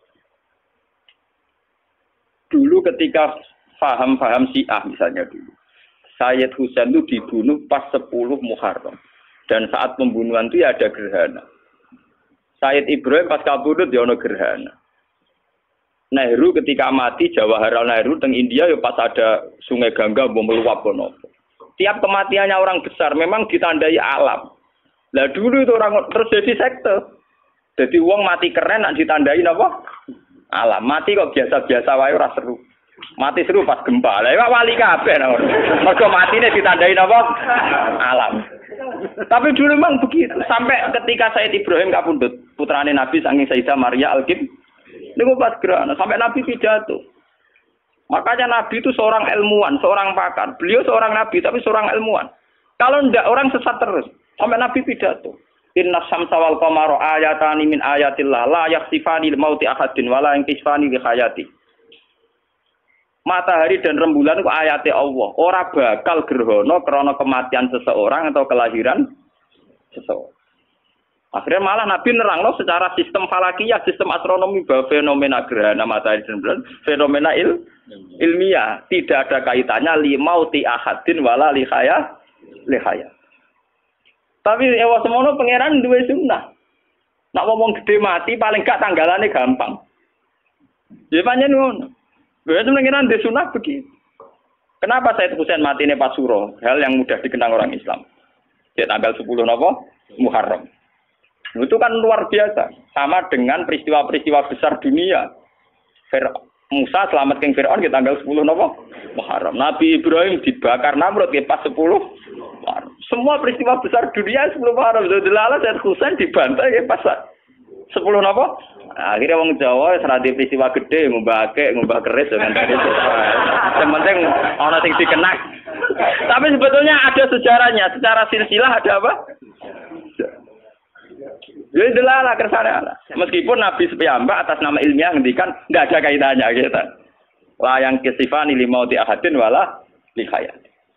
S1: Dulu ketika paham-paham Syiah misalnya dulu. Sayyid Husain itu dibunuh pas sepuluh Muharram. Dan saat pembunuhan itu ya ada gerhana. Sayyid Ibrahim pas kabudut ya ada gerhana. Nehru ketika mati, Jawaharlal Nehru teng India ya pas ada sungai Gangga mau meluap kono. Tiap kematiannya orang besar memang ditandai alam. Lah dulu itu orang terus jadi sekte. Jadi wong mati keren nak ditandai apa? Alam. Mati kok biasa-biasa wae ora seru. Mati seru pas gempa. Lah wali kabeh nah. Mergo matine ditandai apa? Alam. Tapi dulu memang begitu. Sampai ketika Sayyid Ibrahim kapundhut, putrane Nabi saking Sayyidah Maria Al-Qib, niku pas gerhana sampai Nabi pidato. Makanya Nabi itu seorang ilmuwan, seorang pakar. Beliau seorang Nabi tapi seorang ilmuwan. Kalau ndak orang sesat terus. Sampai Nabi pidato. Inna syamsa wal qamara ayatani min ayatillah la yakhsifani li mauti ahadin wala yankisfani li hayati. Matahari dan rembulan itu ayatnya Allah. Ora bakal gerhana karena kematian seseorang atau kelahiran seseorang. Akhirnya malah Nabi nerangno secara sistem falakiyah, sistem astronomi bahwa fenomena gerhana matahari dan bulan fenomena il, ilmiah tidak ada kaitannya li mauti ahadin wala li khaya li khaya. Tapi ewa semono pangeran duwe sunnah. Nak ngomong gede mati paling gak tanggalane gampang. Ya pancen ngono. Lha pangeran di sunnah begitu. Kenapa Sayyid Husain mati ini pas Suro? Hal yang mudah dikenang orang Islam. Ya tanggal sepuluh napa? Muharram. Itu kan luar biasa. Sama dengan peristiwa-peristiwa besar dunia. Fir- Musa selamatkan Fir'aun di tanggal sepuluh nopo Muharram. Nabi Ibrahim dibakar Namrud di pas sepuluh Muharram. Semua peristiwa besar dunia sepuluh Muharram. Zulala dan Husain dibantai ya pas sepuluh nopo. Nah, akhirnya wong Jawa serati peristiwa gede ngubahke, ngubah keris dengan tadi. Yang penting ana sing dikenak. Tapi sebetulnya ada sejarahnya. Secara silsilah ada apa? Jadi delala kersane. Meskipun Nabi sepiyambak atas nama ilmiah ngendikan enggak ada kaitannya gitu. La yang kisifani limau di ahadin wala li khayat.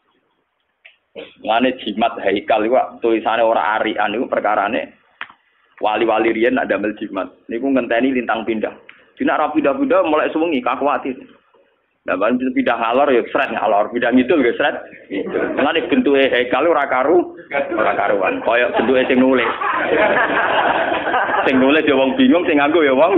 S1: Ngene jimat haikal iku tulisane ora arian iku perkarane wali-wali riyen nak damel jimat. Niku ngenteni lintang pindah. Dina ra pindah-pindah mulai suwengi kakuwati. Lah ban pindah ngalor ya sret ngalor, pindah ngidul ya sret. Gitu. Ngene bentuke haikal ora karu, ora karuan. Kaya bentuke sing nulis. Sing nulis ya wong bingung, sing nganggo ya wong.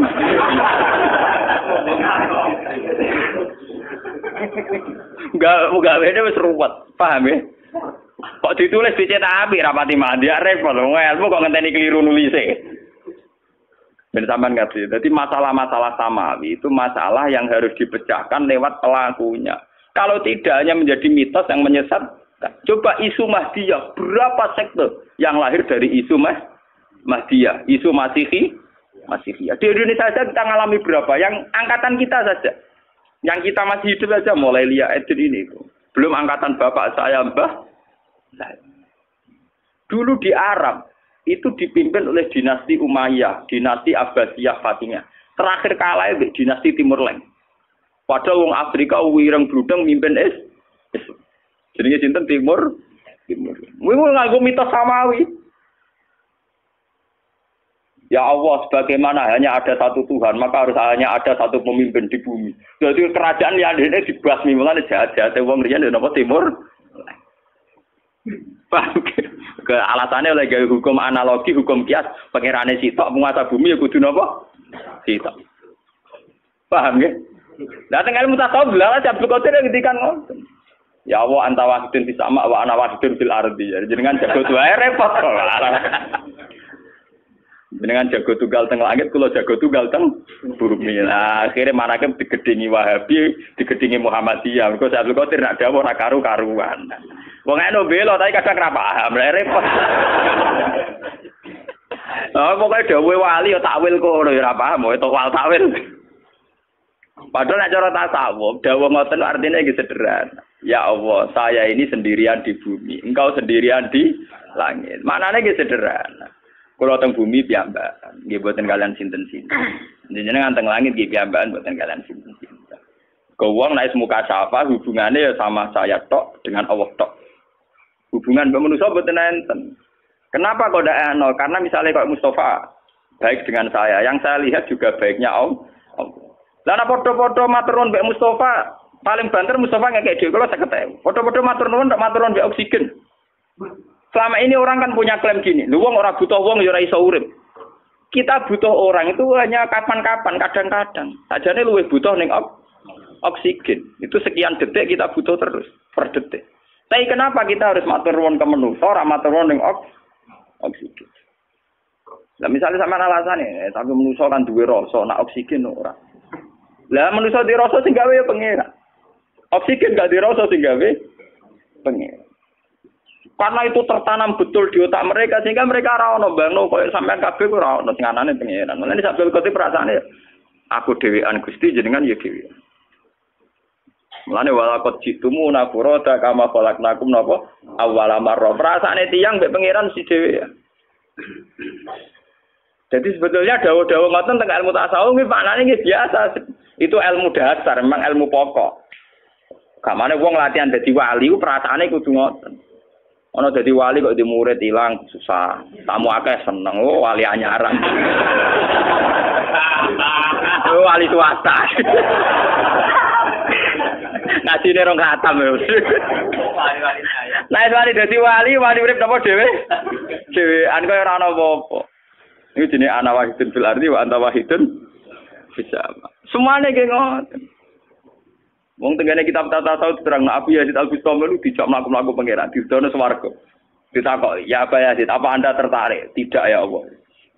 S1: Enggak, gawene wis ruwet, paham ya? Kok ditulis dicetak apik rapati mandi repot lho, ilmu kok ngenteni keliru nulise. Ben sampean ngerti. Jadi masalah-masalah samawi itu masalah yang harus dipecahkan lewat pelakunya. Kalau tidak hanya menjadi mitos yang menyesat, coba isu Mahdiyah, berapa sekte yang lahir dari isu Mah Mahdiyah, isu Masihi, Masihiyah. Di Indonesia saja kita mengalami berapa? Yang angkatan kita saja. Yang kita masih hidup saja mulai Lia Edin ini. Belum angkatan bapak saya, Mbah. Dulu di Arab itu dipimpin oleh dinasti Umayyah, dinasti Abbasiyah Fatimiyah. Terakhir kalah di dinasti Timur Leng. Padahal wong Afrika wireng bludeng mimpin es. Jenenge sinten Timur Timur. Kuwi nganggo mitos samawi. Ya Allah, sebagaimana hanya ada satu Tuhan, maka harus hanya ada satu pemimpin di bumi. Jadi kerajaan yang ini dibasmi mulane jahat-jahat wong riyen napa Timur. Paham ke alasannya oleh gawe hukum analogi, hukum kias, pangerane sitok penguasa bumi ya kudu napa? Sitok. Paham ya? Lah teng ilmu tasawuf lha Abdul Qadir ngendikan ngoten. Ya Allah anta wahidun fis sama wa ana wahidun fil ardi. Jenengan jago wae repot kok. Jenengan jago tunggal teng langit, kula jago tunggal teng bumi. Nah, akhire manake digedhingi Wahabi, digedhingi Muhammadiyah. Mergo Abdul Qadir nak dawuh ora karu-karuan. Wong eno bela tapi kadang ora paham, lha repot. Oh, pokoke dawuhe wali ya takwil kono ya ora paham, itu wal takwil. Padahal nek cara tasawuf, dawuh ngoten artinya iki sederhana. Ya Allah, saya ini sendirian di bumi, engkau sendirian di langit. Maknane iki sederhana. Kula teng bumi piyambakan, nggih boten kalian sinten-sinten. Jenengan teng langit nggih piyambakan boten kalian sinten-sinten. Kau wong nek muka syafa hubungannya ya sama saya tok dengan Allah tok. Hubungan mbek manusa boten enten. Kenapa kok ndak ana? Karena misalnya kok Mustafa baik dengan saya, yang saya lihat juga baiknya Allah. Lah nek padha-padha matur nuwun mbek Mustafa, paling banter Mustafa ngekek dhewe kula seket ewu. Padha-padha matur nuwun ndak matur nuwun mbek oksigen. Selama ini orang kan punya klaim gini, lu wong ora butuh wong ya ora iso urip. Kita butuh orang itu hanya kapan-kapan, kadang-kadang. Sajane luwih butuh ning ok oksigen. Itu sekian detik kita butuh terus per detik. Tapi kenapa kita harus matur nuwun ke manusa, ora matur nuwun ning ok oksigen. Lah misalnya sama alasane, eh, tapi manusa kan duwe rasa, nak oksigen ora. Lah manusa di rasa sing gawe ya pengira. Oksigen gak di rasa sing gawe pengira. Karena itu tertanam betul di otak mereka sehingga mereka ora ono bangno koyo sampean kabeh ora ono sing anane pengiran. Mulane sampeyan kote perasaane aku dhewean Gusti jenengan ya dhewe. Mulane walakot jitumu nafurata kama khalaqnakum napa awwala marra. Perasaane tiyang mbek pengiran si dhewe ya. Jadi sebetulnya dawuh-dawuh ngoten teng ilmu tasawuf iki maknane nggih biasa. Itu ilmu dasar, memang ilmu pokok. Kamane wong latihan dadi wali ku perasaane kudu ngoten. Ono dadi wali kok di murid ilang susah. Tamu akeh seneng oh wali anyaran. Oh wali swasta. Ngajine rong khatam ya. Wali-wali saya. Nah wali dadi wali, wali urip napa dhewe? Dhewean kaya ora ana apa-apa. Iki jenenge ana wahidun fil ardi wa anta wahidun fis sama. Semuanya nggih ngoten. Wong tengene kitab tata tasawuf terang Abu Yazid Al-Bustami lu dijak mlaku-mlaku pangeran didono swarga. Ditakok, "Ya Abu Yazid, apa Anda tertarik?" "Tidak ya Allah."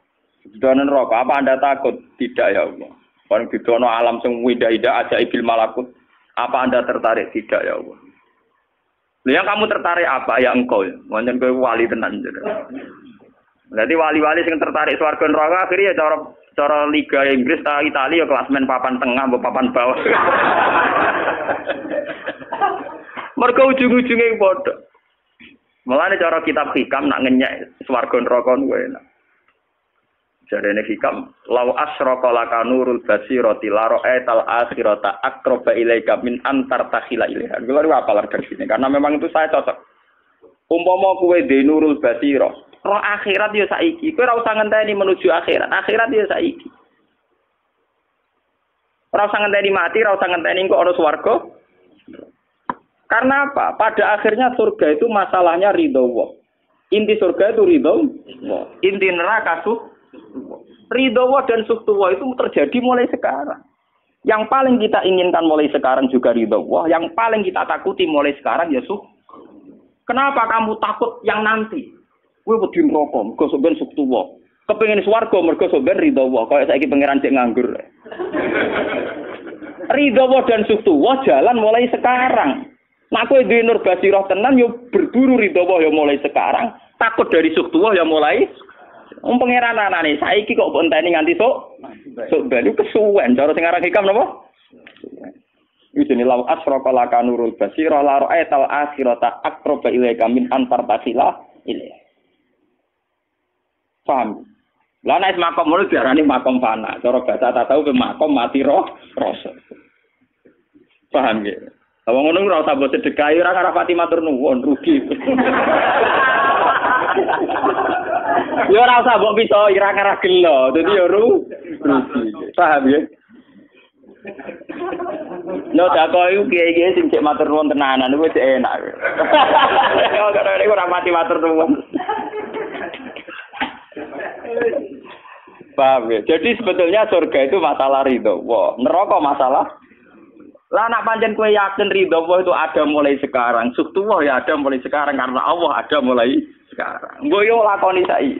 S1: Didono neraka, apa Anda takut? Tidak ya Allah. Orang didono alam sing windah-indah ajaibil malakut. Apa Anda tertarik? Tidak ya Allah. Yang kamu tertarik apa? Ya engkau. Wancen kowe wali tenan. Berarti wali-wali sing tertarik swarga neraka akhirnya cara cara Liga Inggris ta Italia ya klasmen papan tengah mbok papan bawah. Mergo ujung-ujunge padha. Mulane cara kitab hikam nak ngenyek swarga neraka kuwi enak. Jarene hikam, "Lau asyraka laka nurul basirati la ra'aital akhirata aqraba ilaika min antar takhila ilaiha." Kulo ora apal dari sini karena memang itu saya cocok. Umpama kowe de nurul basira, roh akhirat ya saiki. Kowe ora usah ngenteni menuju akhirat. Akhirat ya saiki. Ora usah ngenteni mati, ora usah ngenteni kok ana swarga. Karena apa? Pada akhirnya surga itu masalahnya ridho Allah. Inti surga itu ridho Allah. Inti neraka suh ridho Allah dan suhtuwa itu terjadi mulai sekarang. Yang paling kita inginkan mulai sekarang juga ridho Allah. Yang paling kita takuti mulai sekarang ya suh. Kenapa kamu takut yang nanti? Kowe wedi neraka, mergo sok ben suhtuwa. Kepengin swarga mergo sok ben ridho Allah. Kaya saiki pangeran cek nganggur. Ridho Allah dan suhtuwa jalan mulai sekarang. Nah kowe duwe nur basirah tenan yo berburu ridho Allah yo mulai sekarang. Takut dari suhtuwa yo mulai Wong pangeran anane saiki kok mbok enteni nganti sok. Sok ben kesuwen cara sing aran hikam napa? Iki jenenge law asraqa laka nurul basira la ra'aital akhirata aqraba ilaika min antar tasila ilaih. Paham? Lah nek makom ngono diarani makom fana. Cara bahasa tak tahu ke makom mati roh rasa. Paham nggih? Wong ngono ora usah mbok sedekah ora karo pati matur nuwun rugi. Ya ora usah mbok bisa ira-ira gelo. Dadi ya rugi. Paham ya? No dakok iku kiye-kiye sing cek matur nuwun tenanan iku cek enak. Ya karo iku ora mati matur nuwun. Paham ya? Jadi sebetulnya surga itu masalah ridho. Wah, neraka masalah. Lah nak pancen kowe yakin ridho Allah itu ada mulai sekarang. Suhtuwah ya ada mulai sekarang karena Allah ada mulai sekarang. Mbok yo lakoni saiki.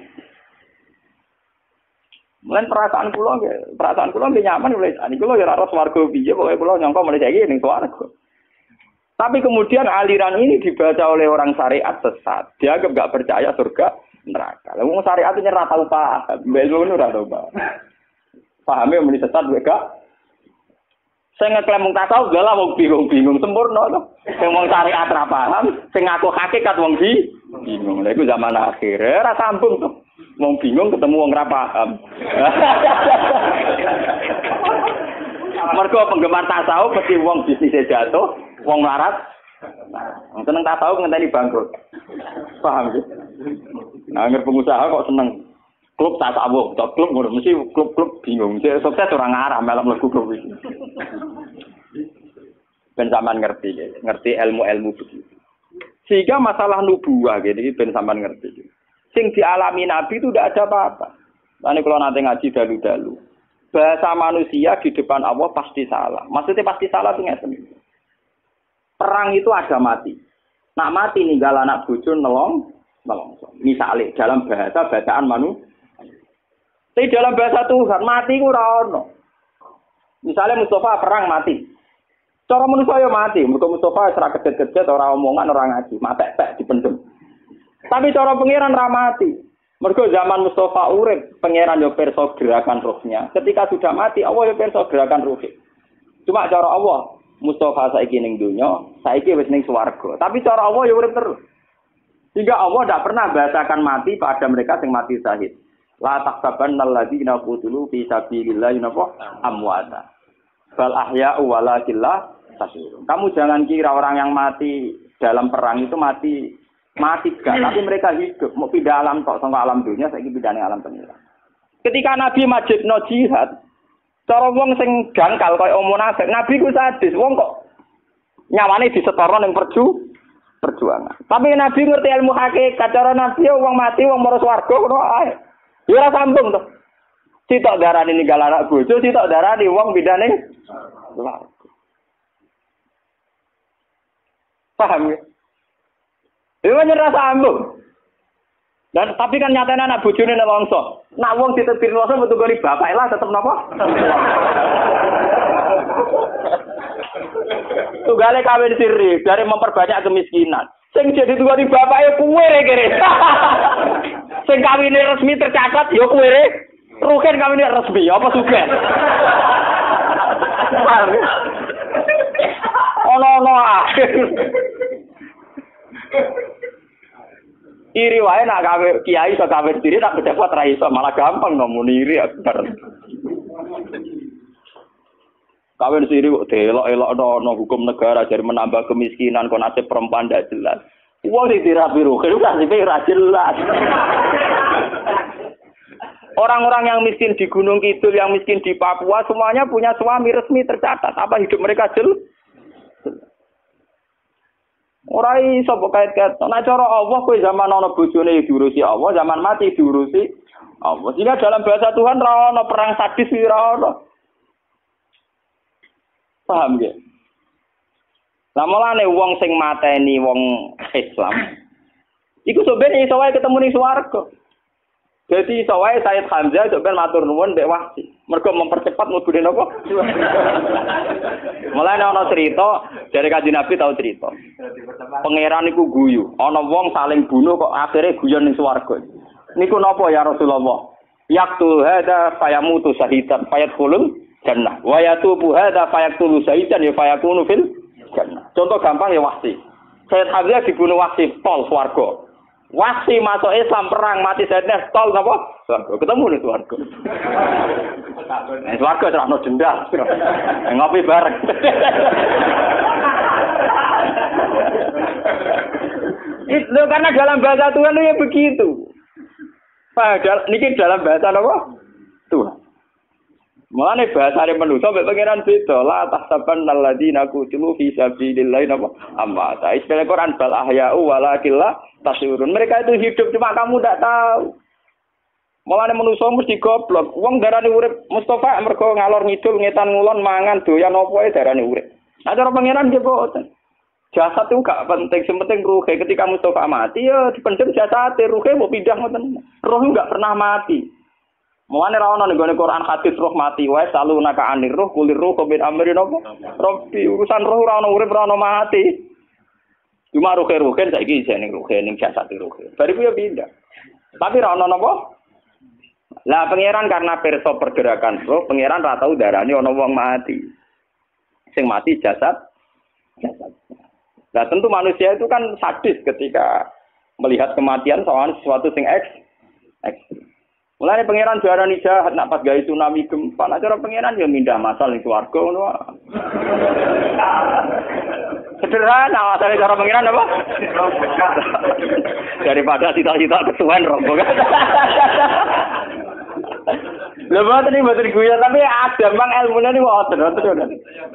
S1: Mulane perasaan kula nggih, perasaan kula nggih nyaman mulai saiki. Kula ya ora swarga piye, pokoke kula nyangka mulai saiki ning swarga. Tapi kemudian aliran ini dibaca oleh orang syariat sesat. Dia enggak percaya surga neraka. Lah wong syariat itu ora tau paham. Mbel ngono ora tau paham. Pahame muni sesat wae gak. Sing ngeklaim mung tasawuf lha wong bingung-bingung sempurna to. Sing wong syariat ra paham, sing ngaku hakikat wong bingung. Lha iku zaman akhir ora sambung to. Wong bingung ketemu wong ra paham. Mergo penggemar tasawuf mesti wong bisnis jatuh, wong larat. Wong seneng tasawuf ngenteni bangkrut. Paham ya? Nah, nger pengusaha kok seneng klub tasawuf, tok klub ngono mesti klub-klub bingung. Mesti sukses ora ngarah melok mlebu klub iki. Ben sampean ngerti, ngerti ilmu-ilmu begitu. Sehingga masalah nubuwah gitu iki ben sampean ngerti. Sing dialami Nabi itu tidak ada apa-apa. Lan kalau nanti ngaji dalu-dalu. Bahasa manusia di depan Allah pasti salah. Maksudnya pasti salah itu ngeten. Perang itu ada mati. Nak mati ninggal anak bojo nelong, nelongso. Misalnya dalam bahasa bacaan manusia. Tapi dalam bahasa Tuhan mati ku ora ono. Misalnya Mustafa perang mati. Cara manusia ya mati. Mergo Mustafa ora kedet-kedet ora omongan ora ngaji, matek-tek dipendem. Tapi cara pangeran ra mati. Mergo zaman Mustafa urip, pangeran yo pirsa gerakan rohnya. Ketika sudah mati, Allah yo pirsa gerakan rohnya. Cuma cara Allah, Mustafa saiki ning donya, saiki wis ning swarga. Tapi cara Allah yo urip terus. Sehingga Allah tidak pernah bahasakan mati pada mereka yang mati syahid. La tahsabanna alladziina qutilu fi sabilillahi amwata. Bal ahya'u walakin la tashurun. Kamu jangan kira orang yang mati dalam perang itu mati mati gak, tapi mereka hidup. Mau pindah alam kok sangka alam dunia, saiki pindah ning alam pengira. Ketika Nabi majibno jihad, cara wong sing gangkal kaya omong nafik, Nabi ku sadis, wong kok nyawane disetara ning perju perjuangan. Tapi Nabi ngerti ilmu hakikat, cara Nabi wong mati wong marang swarga ngono ae. Ya ora sambung to. Sitok darani ninggal anak bojo, sitok darani wong bidane. Paham ya? Itu nyerah sambung. Dan tapi kan nyatane anak bojone nek longso. Nak wong ditebir longso metu kali bapak lah tetep napa? Tunggale kawin siri dari memperbanyak kemiskinan. Sing jadi tukari bapake kuwe kere. Sing kawine resmi tercatat ya kuwe. Rugen kawine resmi apa sugih? Ono-ono ah. Iri wae nak gawe kiai iso gawe diri tak pejabat ra iso malah gampang ngomong iri akbar. Kawin siri kok delok-elokno ono hukum negara jadi menambah kemiskinan kon nasib perempuan ndak jelas. Wong sing dirapi rugen kan sing ora jelas. Orang-orang yang miskin di Gunung Kidul, yang miskin di Papua semuanya punya suami resmi tercatat. Apa hidup mereka jelas? Ora iso kok kait-kait. Nek cara Allah kowe zaman ana bojone diurusi Allah, zaman mati diurusi Allah. Jika dalam bahasa Tuhan ra ono perang sadis ora ono. Paham nggih? Lah mulane wong sing mateni wong Islam iku sampeyan iso wae ketemu ning swarga. Jadi iso wae Sayyid Hamzah sampeyan matur nuwun mbek Wahsi. Mergo mempercepat mlebune napa? Mulane ana cerita dari Kanjeng Nabi tau cerita. Pangeran iku guyu, ana wong saling bunuh kok akhire guyon ning swarga. Niku napa ya Rasulullah? Yaqtul hadza fayamutu syahidan fayadkhulul jannah. Wa yatubu hadza fayaktulu syahidan ya fayakunu fil jannah. Contoh gampang ya Wahsi. Sayyid Hamzah dibunuh Wahsi pol swarga. Wahsi masuk Islam perang mati Sayyidina tol napa? Swarga. Ketemu ning swarga. Ning swarga terano dendal. Ngopi bareng. Itu karena dalam bahasa Tuhan itu ya begitu. Padahal niki dalam bahasa apa? Tuhan. Mulane bahasane manusa mek pangeran beda. La tahsabanna alladziina qutilu fi sabilillah napa? Amma. Ta istilah Quran bal ahya'u walakin la tasyurun. Mereka itu hidup cuma kamu ndak tahu. Mulane manusa mesti goblok. Wong darane urip Mustafa mergo ngalor ngidul ngetan ngulon mangan doyan apa ae darane urip. Nah cara pangeran nggih boten. Jasad itu gak penting, sementing ruhe. Ketika Mustafa mati, ya dipendem jasate. Ruhe mau pindah ngoten. Ruh enggak pernah mati. Mulane ra ono ning Quran hadis ruh mati wae salu naka anir ruh kulir ruh bin amri napa? Robbi urusan ruh ora ono urip ora ono mati. Cuma ruhe-ruhe saiki jeneng ruhe ning jasad ruhe. Bariku ya pindah. Tapi ra ono napa? Lah pangeran karena perso pergerakan ruh, pangeran ra tau darani ono wong mati. Sing mati jasad jasad. Nah tentu manusia itu kan sadis ketika melihat kematian soal sesuatu sing eks, ekstrim. Mulai pangeran juarani jahat nak pas gawe tsunami gempa, nak cara pangeran ya mindah masal ning swarga ngono. Sederhana asale cara pangeran apa? Daripada cita-cita kesuwen rombong. Lha boten iki boten guyon tapi ada mang ilmune niku wonten wonten.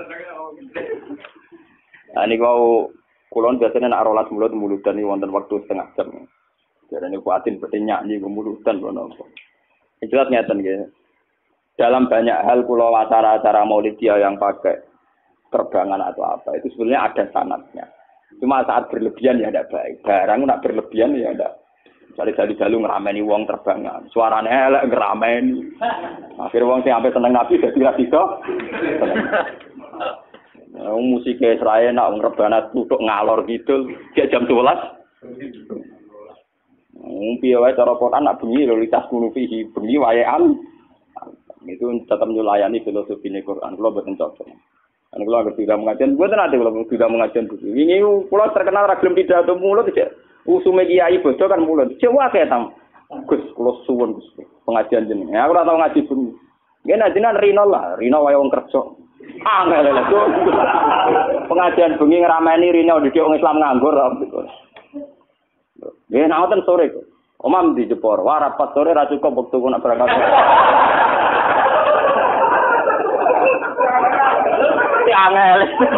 S1: Nah niku kulon biasanya nak rolas mulut mulutan ini wonten waktu setengah jam. Jadi ini kuatin bertinyak nih mulutan bono. Jelas nyata nih. Dalam banyak hal pulau acara-acara Maulidiyah yang pakai terbangan atau apa itu sebenarnya ada sanadnya. Cuma saat berlebihan ya tidak baik. Barang nak berlebihan ya tidak. Cari-cari jalu ngerameni wong terbangan. Suaranya elek ngerameni. Akhirnya wong sing sampai seneng Nabi jadi rasisa. Oh, musik Israel nak ngerebana tutuk ngalor gitu, kayak jam sebelas. Mungkin wae cara Quran nak bengi lho litas kunufihi bengi waean. Itu tetap nyulayani filosofi Quran. Kalau boten cocok. Kan kalau agak tidak mengajian, boten ada kalau tidak mengajian dulu. Ini kalau terkenal ragam pidato mulut aja. Usume kiai bodoh kan mulut. Coba kayak tam. Gus, kalau suwun Gus pengajian jeneng. Ya aku ora tau ngaji bengi. Nggih najinan Rino lah, Rino wae wong kerja. Ah, enggak lho. Pengajian bengi ngrameni Rino didik wong Islam nganggur. Nggih, nek wonten sore kok. Omam di Jepor, wah rapat sore ra cukup wektu kok nak berangkat. Ya angel.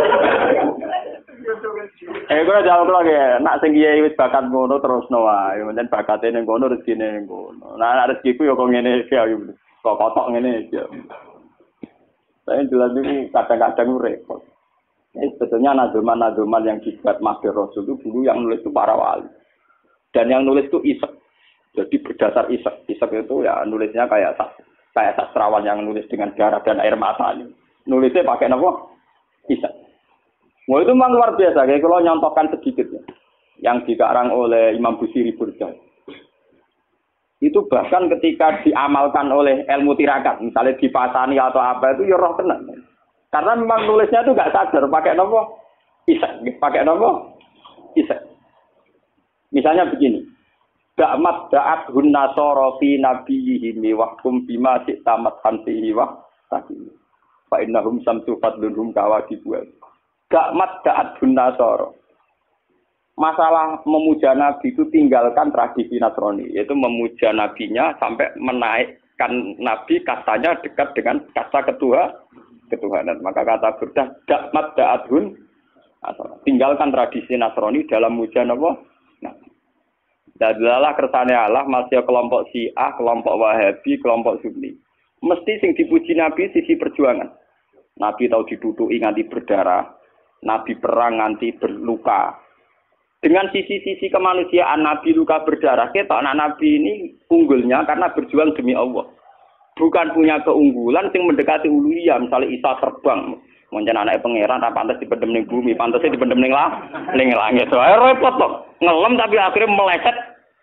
S1: Eh kok jawab lagi, nak sing kiai wis bakat ngono terusno wae. Pancen bakate ning kono rezekine ning kono. Nah nek rezekiku ya kok ngene iki ayo. Kok kotok ngene iki. Saya jelas ini kadang-kadang repot. Ini sebetulnya nazuman-nazuman yang dibuat Mahdi Rasul itu dulu yang nulis itu para wali. Dan yang nulis itu isek. Jadi berdasar isek, isek itu ya nulisnya kayak kayak sastrawan yang nulis dengan darah dan air mata. Nulisnya pakai apa? Isek. Wah itu memang luar biasa. Kayak kalau nyontohkan sedikit ya, yang dikarang oleh Imam Busiri Burda. Itu bahkan ketika diamalkan oleh ilmu tirakat, misalnya dipasani atau apa itu ya roh tenang. Karena memang nulisnya itu nggak sadar pakai apa? Isek, pakai apa? Isek. Misalnya begini. Da'mat da'at hun nasara fi nabiyihim wa hum bima sitamat hanfihi wa taqihi. Fa innahum samsu fadlunhum kawakibu. Da'mat da'at hun nasara. Masalah memuja nabi itu tinggalkan tradisi Nasrani, yaitu memuja nabinya sampai menaikkan nabi kastanya dekat dengan kasta ketua ketuhanan. Maka kata Burdah da'mat da'at hun nasara. Tinggalkan tradisi Nasrani dalam muja napa? Nabi. Dadalah kersane Allah masih kelompok Syiah, kelompok Wahabi, kelompok Sunni. Mesti sing dipuji Nabi sisi perjuangan. Nabi tahu ditutuki nganti berdarah, Nabi perang nganti berluka. Dengan sisi-sisi kemanusiaan Nabi luka berdarah, kita anak Nabi ini unggulnya karena berjuang demi Allah. Bukan punya keunggulan sing mendekati uluhiyah, misalnya Isa terbang. Mungkin anaknya pangeran, tak pantas dipendem ning bumi, pantasnya dipendem ning lah, ning langit. So, repot toh, ngelem tapi akhirnya meleset.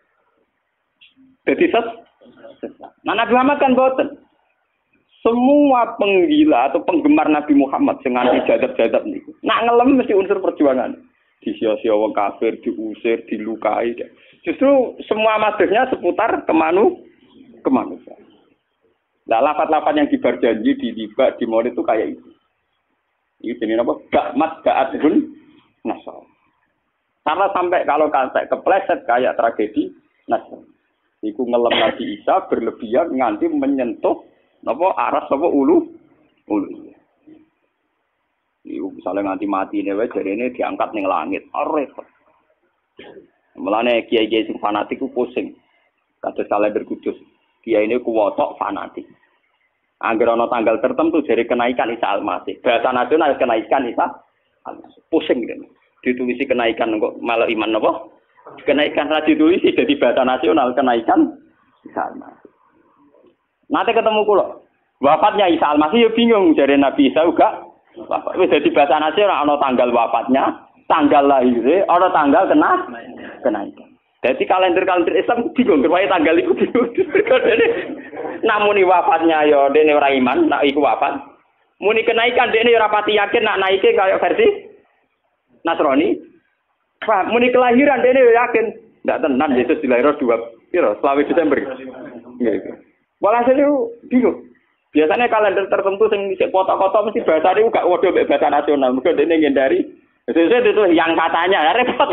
S1: Jadi ses, nah Nabi Muhammad kan boten. Semua penggila atau penggemar Nabi Muhammad sing anti jadab-jadab niku. Nak ngelem mesti unsur perjuangan. Disia-sia wong kafir, diusir, dilukai. Justru semua madhahnya seputar kemanu, kemanusiaan. Nah, lafaz-lafaz yang diberjanji di tiba di Maulid itu kayak itu. Itu jenis apa? Da'mat da'adun nasar. Karena sampai kalau kata kepleset kayak tragedi nasar. Iku ngelem Nabi Isa berlebihan nganti menyentuh apa aras apa ulu ulu. Iku misalnya nganti mati nih, jadi ini diangkat ning langit. Repot. Mulane kiai-kiai sing fanatik ku pusing. Kados kalender kudus. Kiai ini kuwotok fanatik. Angger ana tanggal tertentu jadi kenaikan Isa Al-Masih. Bahasa nasional kenaikan Isa Al-Masih. Pusing gitu. Ditulisi kenaikan kok malah iman apa? Kenaikan ra ditulisi jadi bahasa nasional kenaikan Isa Al-Masih. Nanti ketemu kula. Wafatnya Isa Al-Masih ya bingung jadi Nabi Isa juga. Wafat wis dadi bahasa nasional ana tanggal wafatnya, tanggal lahirnya, ana tanggal kena kenaikan. Jadi kalender-kalender Islam bingung, kerbaya tanggal itu bingung. Namun wafatnya ya dene ora iman, nak iku wafat. Muni kenaikan dene ora pati yakin nak naike kaya versi Nasrani. Wah, muni kelahiran dene yakin. Ndak tenan Yesus dilahirno dua piro? Selawe Desember. Nggih. Walhasil itu bingung. Biasanya kalender tertentu sing isih kota-kota mesti bahasane gak wodo mek bahasa nasional. Mergo dene ngendari. Sesuai itu yang katanya repot.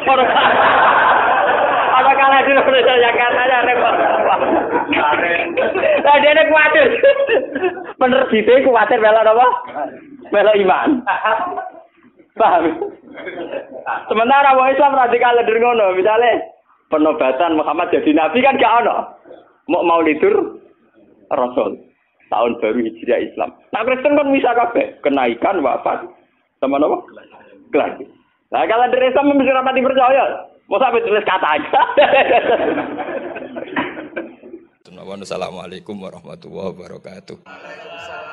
S1: Apa kalah dulu yang katanya repot. Lah dene kuwatir. Penerbite kuwatir melok apa? Melok iman. Paham? Sementara wong Islam radikal kalender ngono, misale penobatan Muhammad jadi nabi kan gak ono. Mau Maulidur Rasul. Tahun baru Hijriah Islam. Nah Kristen kan bisa kabeh, kenaikan wafat sama apa? Kelahir. Nah kalau dari Islam mesti rapati percaya. Mau sampai tulis kata aja.
S2: Assalamualaikum warahmatullahi wabarakatuh.